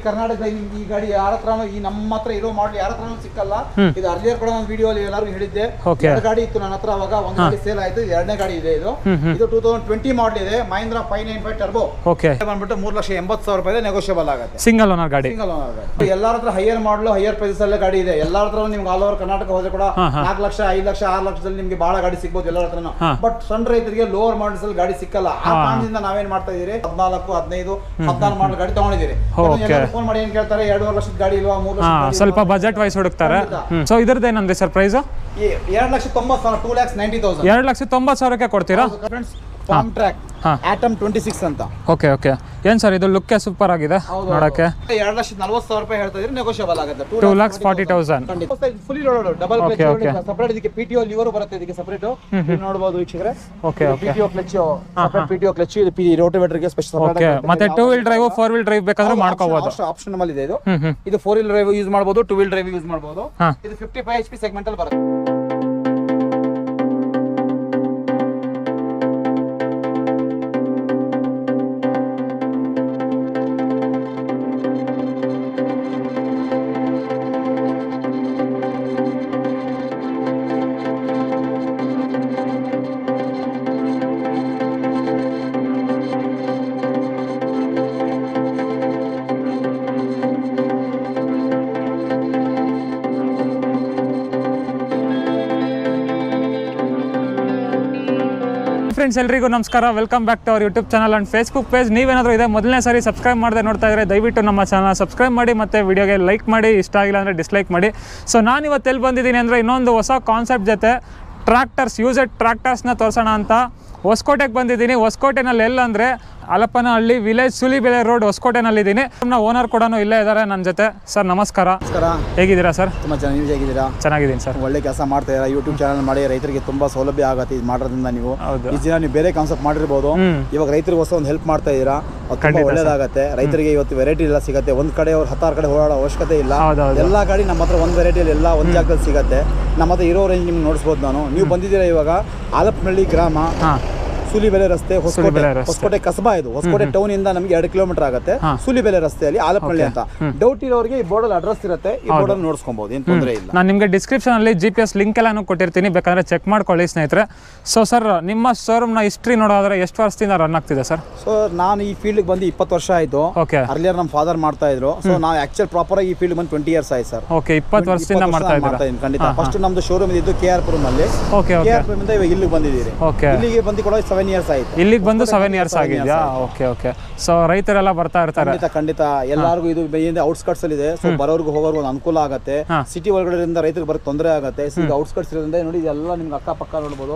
ಕರ್ನಾಟಕದ ಈ ಗಾಡಿ ಯಾರ ಹತ್ರನೂ ಈ ನಮ್ಮ ಹತ್ರ ಇರೋ ಮಾಡಲ್ ಯಾರ ಹತ್ರನೂ ಸಿಕ್ಕಲ್ಲ. ಇದು ಅರ್ಲಿಯರ್ ಕೂಡ ಒಂದು ವಿಡಿಯೋ ಅಲ್ಲಿ ಎಲ್ಲರಿಗೂ ಹೇಳಿದ್ದೆ. ಎರಡು ಗಾಡಿ ಇತ್ತು ನನ್ನ ಹತ್ರ, ಅವಾಗ ಒಂದು ಗಾಡಿ ಸೇಲ್ ಆಯ್ತು, ಎರಡನೇ ಗಾಡಿ ಇದೆ. ಇದು 2020 ಮಾಡಲ್ ಇದೆ, ಮಹೀಂದ್ರ 595 ಟರ್ಬೋ. ಬಂದ್ಬಿಟ್ಟು 3,80,000 ರೂಪಾಯಿ ನೆಗೋಷಿಯಬಲ್ ಆಗುತ್ತೆ. ಸಿಂಗಲ್ ಓನರ್ ಗಾಡಿ. ಎಲ್ಲರ ಹತ್ರ ಹೈಯರ್ ಮಾಡಲು ಹೈಯರ್ ಪ್ರೈಸಸ್ ಅಲ್ಲೇ ಗಾಡಿ ಇದೆ. ಎಲ್ಲರ ಹತ್ರ ನಿಮ್ಗೆ ಆಲ್ ಓವರ್ ಕರ್ನಾಟಕ ಹೋದ್ರೆ ಕೂಡ 4 ಲಕ್ಷ 5 ಲಕ್ಷ 6 ಲಕ್ಷದಲ್ಲಿ ನಿಮ್ಗೆ ಬಹಳ ಗಾಡಿ ಸಿಗ್ಬೋದು ಎಲ್ಲರ ಹತ್ರನೂ. ಬಟ್ ಸಣ್ಣ ರೈತರಿಗೆ ಲೋವರ್ ಮಾಡಲ್ಸ್ ಅಲ್ಲಿ ಗಾಡಿ ಸಿಕ್ಕಲ್ಲ. ಆ ಕಾರಣದಿಂದ ನಾವೇನ್ ಮಾಡ್ತಾ ಇದೀರಿ 14, 15, 14 ಮಾಡಲ್ ಗಾಡಿ ತಗೊಂಡಿದ್ದೀರಿ. ಫೋನ್ ಮಾಡಿ ಏನ್ ಕೇಳ್ತಾರೆ, 2.5 ಲಕ್ಷದ ಗಾಡಿ ಇಲ್ವಾ, 3 ಲಕ್ಷ, ಸ್ವಲ್ಪ ಬಜೆಟ್ ವೈಸ್ ಹುಡುಕ್ತಾರೆ. ಸೊ ಇದ್ರದ್ದು ಏನಂದ್ರೆ ಸರ್ ಪ್ರೈಸ್ 2,90,000, 2,90,000. 2,90,000 ಕೊಡ್ತೀರಾ? ಫಾರ್ಮ್ ಟ್ರ್ಯಾಕ್ ಆಟಮ್ 26 ಅಂತ. Okay okay. ಏನ್ ಸರ್ ಇದು ಲುಕ್ ಸೂಪರ್ ಆಗಿದೆ ನೋಡಕ್ಕೆ. 2,40,000 ರೂಪಾಯಿ ಹೇಳ್ತಾ ಇದ್ರೆ ನೆಗೋಷಿಯಬಲ್ ಆಗುತ್ತೆ. 2,40,000 fully loaded double clutch separate. ಇದಕ್ಕೆ ಪಿಟಿಒ ಲಿವರ್ ಬರುತ್ತೆ, ಇದಕ್ಕೆ ಸಪರೇಟ್ ನೋಡಬಹುದು ವೀಕ್ಷಕರೇ. Okay okay. PTO clutch separate, PTO clutch ಇದು ರೋಟೋವೇಟರ್ ಗೆ ಸ್ಪೆಷಲ್ ಸಪರೇಟ್. ಓಕೆ. ಮತ್ತೆ 2 ವೀಲ್ ಡ್ರೈವ್ 4 ವೀಲ್ ಡ್ರೈವ್ ಬೇಕಾದ್ರೆ ಮಾಡ್ಕೋಬಹುದು. ಆಪ್ಷನಲ್ ಇದೆ ಇದು. ಇದು 4 ವೀಲ್ ಡ್ರೈವ್ ಯೂಸ್ ಮಾಡಬಹುದು, 2 ವೀಲ್ ಡ್ರೈವ್ ಯೂಸ್ ಮಾಡಬಹುದು. ಇದು 55 HP ಸೆಗ್ಮೆಂಟ್ ಅಲ್ಲಿ ಬರುತ್ತೆ. ಫ್ರೆಂಡ್ಸ್ ಎಲ್ರಿಗೂ ನಮಸ್ಕಾರ. Welcome back to our YouTube channel and Facebook page. ನೀವೇನಾದರೂ ಇದೆ ಮೊದಲನೇ ಸಾರಿ ಸಬ್ಸ್ಕ್ರೈಬ್ ಮಾಡದೆ ನೋಡ್ತಾ ಇದ್ರೆ ದಯವಿಟ್ಟು ನಮ್ಮ ಚಾನಲ್ ಸಬ್ಸ್ಕ್ರೈಬ್ ಮಾಡಿ, ಮತ್ತು ವಿಡಿಯೋಗೆ ಲೈಕ್ ಮಾಡಿ, ಇಷ್ಟ ಆಗಿಲ್ಲ ಅಂದರೆ ಡಿಸ್ಲೈಕ್ ಮಾಡಿ. ಸೊ ನಾನು ಇವತ್ತು ಎಲ್ಲಿ ಬಂದಿದ್ದೀನಿ ಅಂದರೆ ಇನ್ನೊಂದು ಹೊಸ ಕಾನ್ಸೆಪ್ಟ್ ಜೊತೆ ಟ್ರ್ಯಾಕ್ಟರ್ಸ್, ಯೂಸೆಡ್ ಟ್ರ್ಯಾಕ್ಟರ್ಸ್ನ ತೋರಿಸೋಣ ಅಂತ ಹೊಸಕೋಟೆಗೆ ಬಂದಿದ್ದೀನಿ. ಹೊಸಕೋಟೆನಲ್ಲಿ ಎಲ್ಲಂದರೆ ಹಲಪನಹಳ್ಳಿ ವಿಲೇಜ್, ಸೂಲಿಬೆಲೆ ರೋಡ್, ಹೊಸಕೋಟೆನಲ್ಲಿದ್ದೀನಿ. ನಮ್ಮ ಓನರ್ ಕೂಡ ಇಲ್ಲೇ ಇದ್ದಾರೆ ನನ್ನ ಜೊತೆ. ಸರ್ ನಮಸ್ಕಾರ. ಹೇಗಿದ್ದೀರಾ ಸರ್? ತುಂಬ ಚೆನ್ನಾಗಿ ಹೇಗಿದ್ದೀರಾ? ಚೆನ್ನಾಗಿದ್ದೀನಿ ಸರ್. ಒಳ್ಳೆ ಕೆಲಸ ಮಾಡ್ತಾ ಇದ್ದೀರಾ. ಯೂಟ್ಯೂಬ್ ಚಾನಲ್ ಮಾಡಿ ರೈತರಿಗೆ ತುಂಬಾ ಸೌಲಭ್ಯ ಆಗುತ್ತೆ ಇದು ಮಾಡೋದ್ರಿಂದ. ನೀವು ಈ ದಿನ ನೀವು ಬೇರೆ ಕಾನ್ಸೆಪ್ಟ್ ಮಾಡಿರ್ಬೋದು, ಇವಾಗ ರೈತರಿಗೋಸ್ಕರ ಒಂದು ಹೆಲ್ಪ್ ಮಾಡ್ತಾ ಇದ್ದೀರಾ, ತುಂಬಾ ಒಳ್ಳೇದಾಗುತ್ತೆ. ರೈತರಿಗೆ ಇವತ್ತು ವೆರೈಟಿ ಎಲ್ಲ ಸಿಗುತ್ತೆ. ಒಂದ್ ಕಡೆ ಅವ್ರು 16 ಕಡೆ ಓಡಾಡೋ ಅವಶ್ಯಕತೆ ಇಲ್ಲ. ಎಲ್ಲಾ ಗಾಡಿ ನಮ್ಮ ಹತ್ರ ಒಂದು ವೆರೈಟಿಯಲ್ಲಿ ಎಲ್ಲ ಒಂದು ಜಾಗದಲ್ಲಿ ಸಿಗುತ್ತೆ. ನಮ್ಮ ಹತ್ರ ಇರೋ ರೇಂಜ್ ನಿಮ್ಗೆ ನೋಡಿಸ್ಬೋದು. ನೀವು ಬಂದಿದ್ದೀರಾ ಇವಾಗ ಹಲಪನಹಳ್ಳಿ ಗ್ರಾಮ, ಸೂಲಿಬೆಲೆ ರಸ್ತೆ, ಹೊಸಕೋಟೆ ಕಸಬಾ. ಇದು ಹೊಸಕೋಟೆ ಟೌನ್ ಇಂದ ನಮಗೆ 2 ಕಿಲೋಮೀಟರ್ ಆಗುತ್ತೆ. ಸೂಲಿಬೆಲೆ ರಸ್ತೆಯಲ್ಲಿ ಹಲಪನಹಳ್ಳಿ ಅಂತ. ಡೌಟ್ ಇರೋರಿಗೆ ಈ ಬೋರ್ಡ್ ಅಡ್ರೆಸ್ ಇರುತ್ತೆ, ಈ ಬೋರ್ಡ್ ಅಲ್ಲಿ ನೋಡ್ಸ್ಕೊಬಹುದು, ಏನ್ ತೊಂದರೆ ಇಲ್ಲ. ನಾನು ನಿಮಗೆ ಡಿಸ್ಕ್ರಿಪ್ಷನ್ ಅಲ್ಲಿ GPS ಲಿಂಕ್ ಎಲ್ಲಾನು ಕೊಟ್ಟಿರ್ತೀನಿ, ಬೇಕಾದ್ರೆ ಚೆಕ್ ಮಾಡ್ಕೊಳ್ಳಿ ಸ್ನೇಹಿತರೆ. ಸೊ ಸರ್, ನಿಮ್ಮ ಶೋರೂಮ್ ನ ಹಿಸ್ಟ್ರಿ ನೋಡೋದಾದ್ರೆ ಎಷ್ಟು ವರ್ಷದಿಂದ ರನ್ ಆಗ್ತಿದೆ ಸರ್? ಸೊ ನಾನು ಈ ಫೀಲ್ಡ್ ಬಂದು 20 ವರ್ಷ ಆಯ್ತು. ಅರ್ಲಿಯರ್ ನಮ್ಮ ಫಾದರ್ ಮಾಡ್ತಾ ಇದ್ರು. ಸೊ ನಾವು ಆಕ್ಚುಲ್ ಪ್ರಾಪರ್ ಆಗಿ ಈ ಫೀಲ್ಡ್ ಬಂದು 20 ಇಯರ್ಸ್ ಆಯ್ತು ಸರ್. ಓಕೆ, 20 ವರ್ಷದಿಂದ ಮಾಡ್ತಾ ಇದ್ದೀನಿ. ಖಂಡಿತ. ಫಸ್ಟ್ ನಮ್ದು ಶೋರೂಮ್ ಇದ್ದು KR ಪುರಂ ಅಲ್ಲಿ. KR ಪುರಂ ಇಂದ ಇಲ್ಲಿಗೆ ಬಂದಿದ್ದೀರಿ. ಇಲ್ಲಿಗೆ ಬಂದು ಕೂಡ 7 ಇಯರ್ಸ್ ಆಯ್ತು. ಇಲ್ಲಿಗೆ ಬಂದು 7 ಇಯರ್ಸ್ ಆಗಿದೆಯಾ? Okay okay. ಸೊ ರೈತರೆಲ್ಲ ಬರ್ತಾ ಇರ್ತಾರೆ. ಖಂಡಿತ ಎಲ್ಲರಿಗೂ ಇದು ಔಟ್ಸ್ಕಟ್ಸ್ ಅಲ್ಲಿ ಇದೆ. ಸೊ ಬರೋರ್ಗು ಹೋಗೋರ್ಗು ಒಂದು ಅನುಕೂಲ ಆಗುತ್ತೆ. ಸಿಟಿ ಒಳಗಡೆಯಿಂದ ರೈತರಿಗೆ ಬರೋಕೆ ತೊಂದರೆ ಆಗುತ್ತೆ. ಔಟ್ಸ್ಕಟ್ಸ್ ಇರೋದ್ರಿಂದ ನೋಡಿ ಇದೆಲ್ಲ ನಿಮ್ಗೆ ಅಕ್ಕಪಕ್ಕ ನೋಡಬಹುದು.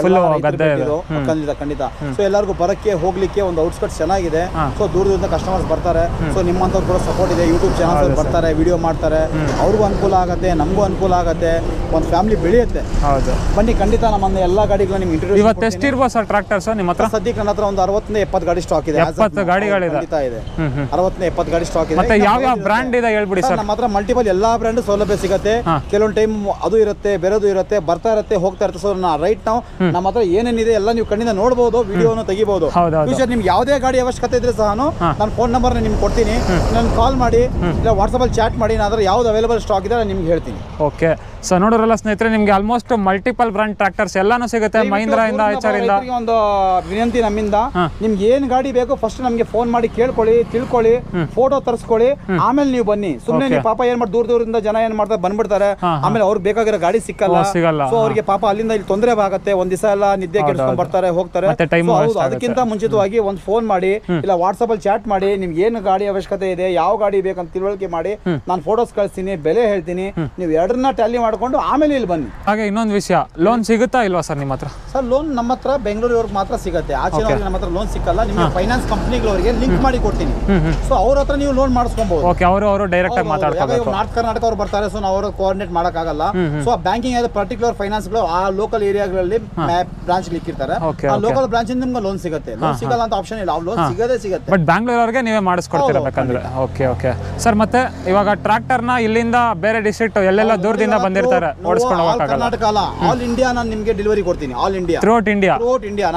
ಖಂಡಿತ. ಸೊ ಎಲ್ಲರಿಗೂ ಬರಕ್ಕೆ ಹೋಗ್ಲಿಕ್ಕೆ ಒಂದು ಔಟ್ಸ್ಕಟ್ಸ್ ಚೆನ್ನಾಗಿದೆ. ಸೊ ದೂರದಿಂದ ಕಸ್ಟಮರ್ಸ್ ಬರ್ತಾರೆ. ಸೊ ನಿಮ್ಮಂತವ್ರು ಕೂಡ ಸಪೋರ್ಟ್ ಇದೆ. ಯೂಟ್ಯೂಬ್ ಚಾನಲ್ ಬರ್ತಾರೆ, ವಿಡಿಯೋ ಮಾಡ್ತಾರೆ, ಅವ್ರಿಗೂ ಅನುಕೂಲ ಆಗುತ್ತೆ, ನಮಗೂ ಅನುಕೂಲ ಆಗುತ್ತೆ, ಒಂದು ಫ್ಯಾಮಿಲಿ ಬೆಳೆಯುತ್ತೆ. ಹೌದು, ಬನ್ನಿ. ಖಂಡಿತ ನಮ್ಮ ಎಲ್ಲಾ ಗಾಡಿಗಳು ನಿಮ್ಗೆ ಇಂಟ್ರೊಡ್ಯೂಸ್. ಇವತ್ತು ಎಷ್ಟಿರ್ಬೋದು ಸರ್ ಟ್ರ್ಯಾಕ್ಟರ್ಸ್ ನಿಮ್ಮ ಹತ್ರ? ಸದ್ಯಕ್ಕೆ ನನ್ನ ಹತ್ರ ಒಂದು 60-70 ಗಾಡಿ ಸ್ಟಾಕ್ ಇದೆ. 70 ಗಾಡಿಗಳಿದೆ. 60-70 ಗಾಡಿ ಸ್ಟಾಕ್ ಇದೆ. ಮತ್ತೆ ಯಾವ ಬ್ರ್ಯಾಂಡ್ ಇದೆ ಹೇಳ್ಬಿಡಿ ಸರ್. ನಮ್ಮ ಹತ್ರ ಮಲ್ಟಿಪಲ್ ಎಲ್ಲಾ ಬ್ರ್ಯಾಂಡ್ ಸೌಲಭ್ಯ ಸಿಗುತ್ತೆ. ಕೆಲವೊಂದು ಟೈಮ್ ಅದು ಇರುತ್ತೆ, ಬೇರೆದು ಇರುತ್ತೆ, ಬರ್ತಾ ಇರುತ್ತೆ, ಹೋಗ್ತಾ ಇರುತ್ತೆ. ಸೊ ರೈಟ್ ನಾವು ನಮ್ಮ ಹತ್ರ ಏನೇನಿದೆ ಎಲ್ಲ ನೀವು ಕಣ್ಣಿಂದ ನೋಡಬಹುದು, ವಿಡಿಯೋನ ತೆಗಿಬಹುದು. ಫ್ಯೂಚರ್ ನಿಮ್ಗೆ ಯಾವುದೇ ಗಾಡಿ ಅವಶ್ಯಕತೆ ಇದ್ರೆ ಸಹ ನಾನು ಫೋನ್ ನಂಬರ್ ನಿಮ್ಗೆ ಕೊಡ್ತೀನಿ. ನಾನು ಕಾಲ್ ಮಾಡಿ ಇಲ್ಲ ವಾಟ್ಸಪ್ ಅಲ್ಲಿ ಚಾಟ್ ಮಾಡಿ, ನಾನು ಯಾವ್ದು ಅವೈಲೇಬಲ್ ಸ್ಟಾಕ್ ಇದೆ ನಿಮ್ಗೆ ಹೇಳ್ತೀನಿ. ಓಕೆ. ಸೊ ನೋಡೋರಲ್ಲ ಸ್ನೇಹಿತರೆ, ನಿಮ್ಗೆ ಆಲ್ಮೋಸ್ಟ್ ಮಲ್ಟಿಪಲ್ ಬ್ರಾಂಡ್ ಟ್ರ್ಯಾಕ್ಟರ್ಸ್ ಎಲ್ಲಾನು ಸಿಗುತ್ತೆ. ಮಹೀಂದ್ರ ಇಂದ, HR ಇಂದ. ಒಂದು ವಿನಂತಿ ನಮ್ಮಿಂದ, ನಿಮ್ಗೆ ಏನ್ ಗಾಡಿ ಬೇಕು ಫಸ್ಟ್ ನಮ್ಗೆ ಫೋನ್ ಮಾಡಿ ಕೇಳ್ಕೊಳ್ಳಿ, ತಿಳ್ಕೊಳ್ಳಿ, ಫೋಟೋ ತರಿಸ್ಕೊಳ್ಳಿ, ಆಮೇಲೆ ನೀವು ಬನ್ನಿ. ಸುಮ್ಮನೆ ನೀವು ಪಾಪ ಏನ್ ಮಾಡಿ ದೂರದಿಂದ ಜನ ಏನ್ ಮಾಡ್ತಾರೆ, ಬಂದ್ಬಿಡ್ತಾರೆ, ಆಮೇಲೆ ಅವ್ರಿಗೆ ಬೇಕಾಗಿರೋ ಗಾಡಿ ಸಿಕ್ಕಲ್ಲ. ಸೊ ಅವ್ರಿಗೆ ಪಾಪ ಅಲ್ಲಿಂದ ಇಲ್ಲಿ ತೊಂದರೆ ಆಗುತ್ತೆ. ಒಂದ್ ದಿವಸ ಎಲ್ಲ ನಿದ್ದೆ ಕೆಡಿಸ್ಕೊಂಡ್ ಬರ್ತಾರೆ, ಹೋಗ್ತಾರೆ. ಅದಕ್ಕಿಂತ ಮುಂಚಿತವಾಗಿ ಒಂದು ಫೋನ್ ಮಾಡಿ ಇಲ್ಲ ವಾಟ್ಸಪ್ ಅಲ್ಲಿ ಚಾಟ್ ಮಾಡಿ, ನಿಮ್ಗೆ ಏನು ಗಾಡಿ ಅವಶ್ಯಕತೆ ಇದೆ, ಯಾವ ಗಾಡಿ ಬೇಕಂತ ತಿಳುವಳಿಕೆ ಮಾಡಿ, ನಾನು ಫೋಟೋಸ್ ಕಳಿಸ್ತೀನಿ, ಬೆಲೆ ಹೇಳ್ತೀನಿ. ನೀವು ಎರಡನ್ನ ಟ್ಯಾಲಿ ಮಾಡ್ಕೊಂಡು ಆಮೇಲೆ ಇಲ್ಲಿ ಬನ್ನಿ. ಹಾಗೆ ಇನ್ನೊಂದು ವಿಷಯ, ಲೋನ್ ಸಿಗುತ್ತಾ ಇಲ್ವಾ ಸರ್ ನಿಮ್ಮ ಹತ್ರ? ಸರ್ ಲೋನ್ ನಮ್ಮ ಹತ್ರ ಬೆಂಗಳೂರಿಗೆ ಮಾತ್ರ ಸಿಗುತ್ತೆ. ಆಚೆ ನಮ್ಮ ಹತ್ರ ಲೋನ್ ಸಿಕ್ಕಲ್ಲ. ನಿಮಗೆ ಫೈನಾನ್ಸ್ ಕಂಪನಿಗಳಿಗೆ ಲಿಂಕ್ ಮಾಡಿ ಕೊಡ್ತೀನಿ. ಸೊ ಅವ್ರ ಹತ್ರ ನೀವು ಲೋನ್ ಮಾಡಿಸ್ಕೊಬಹುದು. ಓಕೆ, ಅವರು ಡೈರೆಕ್ಟ್ ಆಗಿ ಮಾತಾಡ್ತಾರೆ. ನಾರ್ತ್ ಕರ್ನಾಟಕ ಅವ್ರು ಬರ್ತಾರೆ. ಸೊ ನಾವು ಅವರು ಕೋಆರ್ಡಿನೇಟ್ ಮಾಡಕ್ಕಾಗಲ್ಲ. ಸೊ ಬ್ಯಾಂಕಿಂಗ್ ಆದ ಪರ್ಟಿಕ್ಯುಲರ್ ಫೈನಾನ್ಸ್ ಗಳು ಆ ಲೋಕಲ್ ಏರಿಯಾಗಳಲ್ಲಿ ಬ್ರಾಂಚ್ ಇಕ್ಕಿರ್ತಾರೆ. ಆ ಲೋಕಲ್ ಬ್ರಾಂಚ್ ಇಂದ ನಿಮ್ಗೆ ಲೋನ್ ಸಿಗುತ್ತೆ. ಲೋನ್ ಸಿಗಲ್ಲ ಅಂತ ಆಪ್ಷನ್ ಇಲ್ಲ, ಲೋನ್ ಸಿಗದೇ ಸಿಗುತ್ತೆ. ಬಟ್ ಬ್ಯಾಂಗ್ಳೂರ್ಗೆ ನೀವೇ ಮಾಡಿಸ್ಕೊಡ್ತೀರಾ ಬೇಕಂದ್ರೆ. Okay okay sir. ಮತ್ತೆ ಇವಾಗ ಟ್ರ್ಯಾಕ್ಟರ್ ನ ಇಲ್ಲಿಂದ ಬೇರೆ ಡಿಸ್ಟ್ರಿಕ್ಟ್ ಎಲ್ಲೆಲ್ಲ ದೂರದಿಂದ ಬಂದಿರ್ತಾರೆ, ಕರ್ನಾಟಕ ಅಲ್ಲ, ಆಲ್ ಇಂಡಿಯಾ ನಾನು ನಿಮಗೆ ಡೆಲಿವರಿ ಕೊಡ್ತೀನಿ. All India, throughout India. ನಾನು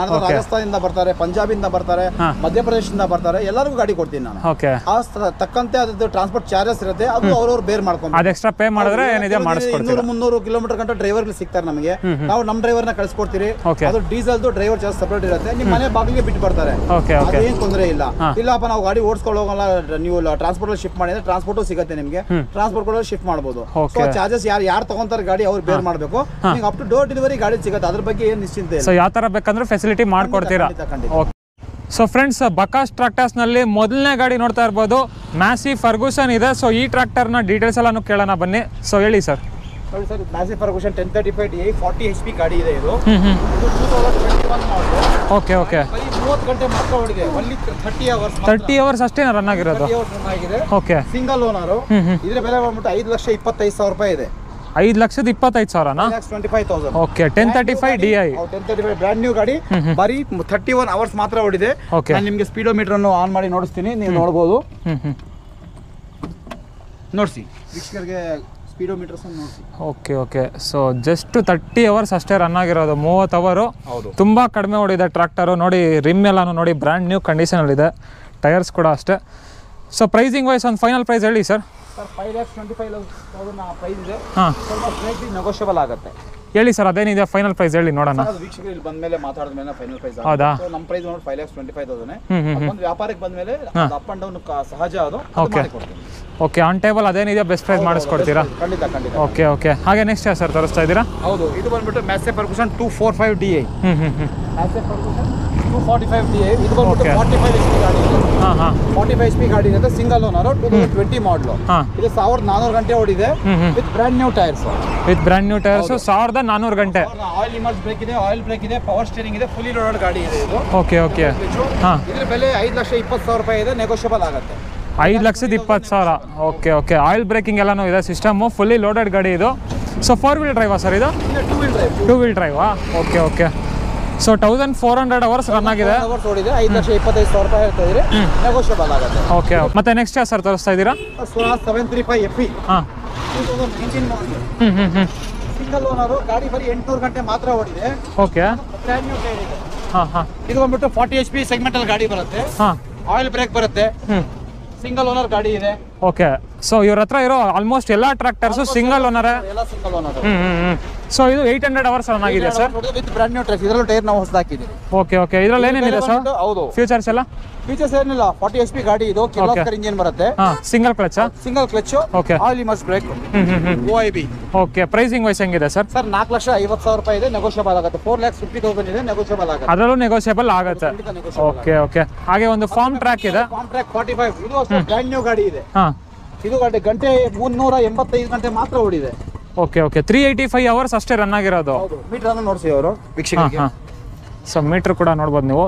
ನಾನು ರಾಜಸ್ಥಾನದಿಂದ ಬರ್ತಾರೆ, ಪಂಜಾಬಿಂದ ಬರ್ತಾರೆ, ಮಧ್ಯಪ್ರದೇಶದಿಂದ ಬರ್ತಾರೆ, ಎಲ್ಲರಿಗೂ ಗಾಡಿ ಕೊಡ್ತೀನಿ ನಾನು. ಆ ತಕ್ಕಂತೆ ಅದ್ರದ್ದು ಟ್ರಾನ್ಸ್ಪೋರ್ಟ್ ಚಾರ್ಜಸ್ ಇರುತ್ತೆ, ಅದು ಅವ್ರವ್ರು ಬೇರ್ ಮಾಡ್ಕೊಂಡು ಅದು ಎಕ್ಸ್ಟ್ರಾ ಪೇ ಮಾಡಿದ್ರೆ ಏನಿದೆ ಮಾಡಿಸ್ಕೊಡ್ತೀವಿ. 200-300 ಕಿಲೋಮೀಟರ್ ಗಂಟ ಡ್ರೈವರ್ಗಳು ಸಿಗ್ತಾರೆ ನಮಗೆ, ನಾವು ನಮ್ಮ ಡ್ರೈವರ್ನ ಕಳಿಸ್ಕೊಡ್ತೀವಿ. ಅದು ಡೀಸೆಲ್ದು ಡ್ರೈವರ್ ಚಾರ್ಜ್ ಸಪರೇಟ್ ಇರುತ್ತೆ, ನಿಮ್ಮ ಮನೆ ಬಾಗಿಲಿಗೆ ಬಿಟ್ಟು ಬರ್ತಾರೆ, ಅದೇನು ತೊಂದರೆ ಇಲ್ಲ. ಇಲ್ಲಪ್ಪ ನಾವು ಗಾಡಿ ಓಡಿಸ್ಕೊಂಡು ಹೋಗಲ್ಲ, ನೀವು ಟ್ರಾನ್ಸ್ಪೋರ್ಟ್ ಶಿಫ್ಟ್ ಮಾಡಿದ್ರೆ ಟ್ರಾನ್ಸ್ಪೋರ್ಟ್ ಸಿಗುತ್ತೆ ನಿಮಗೆ, ಟ್ರಾನ್ಸ್ಪೋರ್ಟ್ ಕೂಡ ಶಿಫ್ಟ್ ಮಾಡಬಹುದು. ಚಾರ್ಜಸ್ ಯಾರು ತಗೊಂತಾರೆ ಗಾಡಿ ಅವ್ರು ಬೇರ್ ಮಾಡಬೇಕು. ನೀವು ಅಪ್ ಟು ಡೋರ್ ಡೆಲಿವರಿ ಗಾಡಿ ಸಿಗುತ್ತೆ, ಅದ್ರ ಬಗ್ಗೆ ಏನು ನಿಶ್ಚಿಂತೆ ಇಲ್ಲ. ಸೊ ಯಾವ ತರ ಬೇಕಂದ್ರೆ ಫೆಸಿಲಿಟಿ ಮಾಡ್ಕೊಡ್ತೀರಾ. ಸೊ ಫ್ರೆಂಡ್ಸ್, ಬಕಾಸ್ ಟ್ರಾಕ್ಟರ್ಸ್ ನಲ್ಲಿ ಮೊದಲನೇ ಗಾಡಿ ನೋಡ್ತಾ ಇರ್ಬೋದು, ಮ್ಯಾಸಿ ಫರ್ಗೂಸನ್ ಇದೆ. ಸೊ ಈ ಟ್ರಾಕ್ಟರ್ ನ ಡೀಟೇಲ್ಸ್ ಎಲ್ಲ ಕೇಳೋಣ ಬನ್ನಿ. ಸೊ ಹೇಳಿ ಸರ್. ನೋಡಿ ಸರ್, ಮ್ಯಾಸಿ ಫರ್ಗೂಸನ್ 1035 40 HP ಗಾಡಿ ಇದೆ. ಇದು 2021 ಮಾಡಲ್. Okay okay. 30 ಗಂಟೆ ಮಾತ್ರ ಓಡಿದೆ, ಓನ್ಲಿ 30 ಅವರ್ಸ್ ಅಷ್ಟೇ ರನ್ ಆಗಿರೋದು. ಓಕೆ. Single owner. ಇದ್ರ ಬೆಲೆ ಬಂದ್ಬಿಟ್ಟು 5,25,000 ರೂಪಾಯಿ ಇದೆ. 5,25,000ನಾ? 5,25,000. ಓಕೆ. 1035 DI. 1035 ಬ್ರ್ಯಾಂಡ್ ನ್ಯೂ ಗಾಡಿ, ಬರೀ 31 ಅವರ್ಸ್ ಮಾತ್ರ ಓಡಿದೆ. ನಾನು ನಿಮಗೆ ಸ್ಪೀಡೋಮೀಟರ್ ಅನ್ನು ಆನ್ ಮಾಡಿ ನೋಡಿಸ್ತೀನಿ, ನೀವು ನೋಡಬಹುದು. ನೋಡಿಸಿ ವೀಕ್ಷಕರಿಗೆ ಸ್ಪೀಡೋಮೀಟರ್ಸ್ ಅನ್ನು ನೋಡಿಸಿ. Okay okay. So just 30 hours ಅಷ್ಟೇ ರನ್ ಆಗಿರೋದು, 30 ಅವರು. ತುಂಬಾ ಕಡಿಮೆ ಓಡಿದೆ ಟ್ರಾಕ್ಟರು. ನೋಡಿ ರಿಮ್ ಎಲ್ಲಾನು ನೋಡಿ ಬ್ರ್ಯಾಂಡ್ ನ್ಯೂ ಕಂಡೀಷನಲ್ಲಿದೆ, ಟೈರ್ಸ್ ಕೂಡ ಅಷ್ಟೇ. ಸೊ ಪ್ರೈಸಿಂಗ್ ವೈಸ್ ಒಂದು ಫೈನಲ್ ಪ್ರೈಸ್ ಹೇಳಿ ಸರ್. 5,25,000 ಪ್ರೈಸ್ ಇದೆ. ಸ್ವಲ್ಪ ಸ್ಲೈಟ್ಲಿ ನೆಗೋಷಿಯಬಲ್ ಆಗುತ್ತೆ. ಹೇಳಿ ಸರ್, ಅದೇನಿದೆ ಫೈನಲ್ ಪ್ರೈಸ್ ಹೇಳಿ ನೋಡೋಣ. ವೀಕ್ಷಕರು ಇಲ್ಲಿ ಬಂದ್ಮೇಲೆ ಮಾತಾಡಿದ ಮೇಲೆ ಫೈನಲ್ ಪ್ರೈಸ್. ಹೌದಾ? ನಮ್ಮ ಪ್ರೈಸ್ ನೋಡಿ 5,25,000. ಒಂದು ವ್ಯಾಪಾರಕ್ಕೆ ಬಂದ್ಮೇಲೆ ಅಪ್ ಅಂಡ್ ಡೌನ್ ಸಹಜ, ಅದು ಮಾಡಿಕೊಡ್ತೀನಿ. ಓಕೆ. ಆನ್ ಟೇಬಲ್ ಅದೇನಿದೆ ಬೆಸ್ಟ್ ಪ್ರೈಸ್ ಮಾಡಿಸ್ಕೊಡ್ತೀರಾ? ಖಂಡಿತ ಖಂಡಿತ. Okay okay. ಹಾಗೆ ನೆಕ್ಸ್ಟ್ ಸರ್ ತೋರಿಸ್ತಾ ಇದ್ದೀರಾ? ಹೌದು, ಇದು ಬಂದ್ಬಿಟ್ಟು Massey Ferguson 245 DI. Massey Ferguson 245 DI. ಇದು ಬಂದ್ಬಿಟ್ಟು 45 HP ಗಾಡಿ ಇದೆ. 45 HP ಗಾಡಿ ಇದೆ, ಸಿಂಗಲ್ ಓನರ್, 2020 ಮಾಡಲು. ಇದು 1,400 ಗಂಟೆ ಓಡಿದೆ, with brand new tyres. With brand new tyres 1,400 ಗಂಟೆ. ಆಯಿಲ್ ಇಮರ್ಸ್ ಬ್ರೇಕ್ ಇದೆ, ಆಯಿಲ್ ಬ್ರೇಕ್ ಇದೆ, ಪವರ್ ಸ್ಟೀರಿಂಗ್ ಇದೆ, ಫುಲ್ಲಿ ಲೋಡೆಡ್ ಗಾಡಿ ಇದೆ ಇದು. Okay okay. ಇದ್ರ ಬೆಲೆ 5,20,000 ರೂಪಾಯಿ ಇದೆ, ನೆಗೋಷಿಯಬಲ್ ಆಗುತ್ತೆ. 5,20,000. Okay okay. ಆಯಿಲ್ ಬ್ರೇಕಿಂಗ್ ಎಲ್ಲಾನು ಇದೆ, ಸಿಸ್ಟಮು ಫುಲ್ಲಿ ಲೋಡೆಡ್ ಗಾಡಿ ಇದು. ಸೊ 4 ವೀಲ್ ಡ್ರೈವಾ ಸರ್ ಇದು? 2 ವೀಲ್ ಡ್ರೈವಾ? Okay okay. So 1,400 hours run ಆಗಿದೆ. 5,25,000 ರೂಪಾಯಿ ಹೇಳ್ತಾ ಇದ್ದೀರಿ, ನೆಗೋಷಿಯಬಲ್ ಆಗುತ್ತೆ. ಓಕೆ. ಮತ್ತೆ ನೆಕ್ಸ್ಟ್ ಯಾವ ಸರ್ ತೋರಿಸ್ತಾ ಇದ್ದೀರಾ? 735 FE. 2019 ಮಾಡಲ್. ಸಿಂಗಲ್ ಓನರ್ ಗಾಡಿ, ಬರೀ 800 ಗಂಟೆ ಮಾತ್ರ ಓಡಿದೆ. ಓಕೆ. ಬ್ರ್ಯಾಂಡ್ ನ್ಯೂ ಟೈರ್ ಇದೆ. ಇದು ಬಂದ್ಬಿಟ್ಟು 40 HP ಸೆಗ್ಮೆಂಟಲ್ ಗಾಡಿ ಬರುತ್ತೆ, ಆಯಿಲ್ ಬ್ರೇಕ್ ಬರುತ್ತೆ, ಸಿಂಗಲ್ ಓನರ್ ಗಾಡಿ ಇದೆ. ಓಕೆ. ಸೊ ಇವ್ರ ಹತ್ರ ಇರೋ ಆಲ್ಮೋಸ್ಟ್ ಎಲ್ಲಾ tractors single owner. Single owner. So ಇದು 800 ಅವರ್ಸ್ ರನ್ ಆಗಿದೆ sir, with brand new tyre. ಇದರಲ್ಲೂ ಟೈರ್ ನಾವು ಹೊಸದು ಹಾಕಿದ್ದೀವಿ. Okay okay. ಇದರಲ್ಲಿ ಏನೇನಿದೆ ಸರ್? ಹೌದು, ಫ್ಯೂಚರ್ಸ್ ಎಲ್ಲ? ಫೀಚರ್ಸ್ ಏನಿಲ್ಲ, 40 HP ಗಾಡಿ ಇದು, ಕಿರ್ಲೋಸ್ಕರ್ ಇಂಜಿನ್ ಬರುತ್ತೆ. Single clutch? Single clutch. Okay. Oil immerse brake, OIB. Okay. Pricing wise ಹೆಂಗಿದೆ ಸರ್? 4,50,000 ರೂಪಾಯಿ ಇದೆ, ನೆಗೋಷಿಯಬಲ್ ಆಗುತ್ತೆ. 4,50,000 ಇದೆ, ನೆಗೋಷಿಯಬಲ್ ಆಗುತ್ತೆ. ಅದರಲ್ಲೂ ನೆಗೋಷಿಯಬಲ್ ಆಗುತ್ತೆ. Okay okay. ಹಾಗೆ ಒಂದು ಫಾರ್ಮ್ ಟ್ರ್ಯಾಕ್ ಇದೆ, ಫಾರ್ಮ್ ಟ್ರ್ಯಾಕ್ 45. ಇದು ಅಷ್ಟೇ ಬ್ರ್ಯಾಂಡ್ ನ್ಯೂ ಗಾಡಿ ಇದೆ. ಇದು ಗಂಟೆ 385 ಗಂಟೆ ಮಾತ್ರ ಓಡಿದೆ. Okay okay. 385 ಅವರ್ಸ್ ಅಷ್ಟೇ ರನ್ ಆಗಿರೋದು. ಮೀಟರ್ ಅನ್ನು ನೋಡಿಸಿ ಅವರು ವೀಕ್ಷಕರಿಗೆ. ಸೊ ಮೀಟರ್ ಕೂಡ ನೋಡ್ಬೋದು ನೀವು,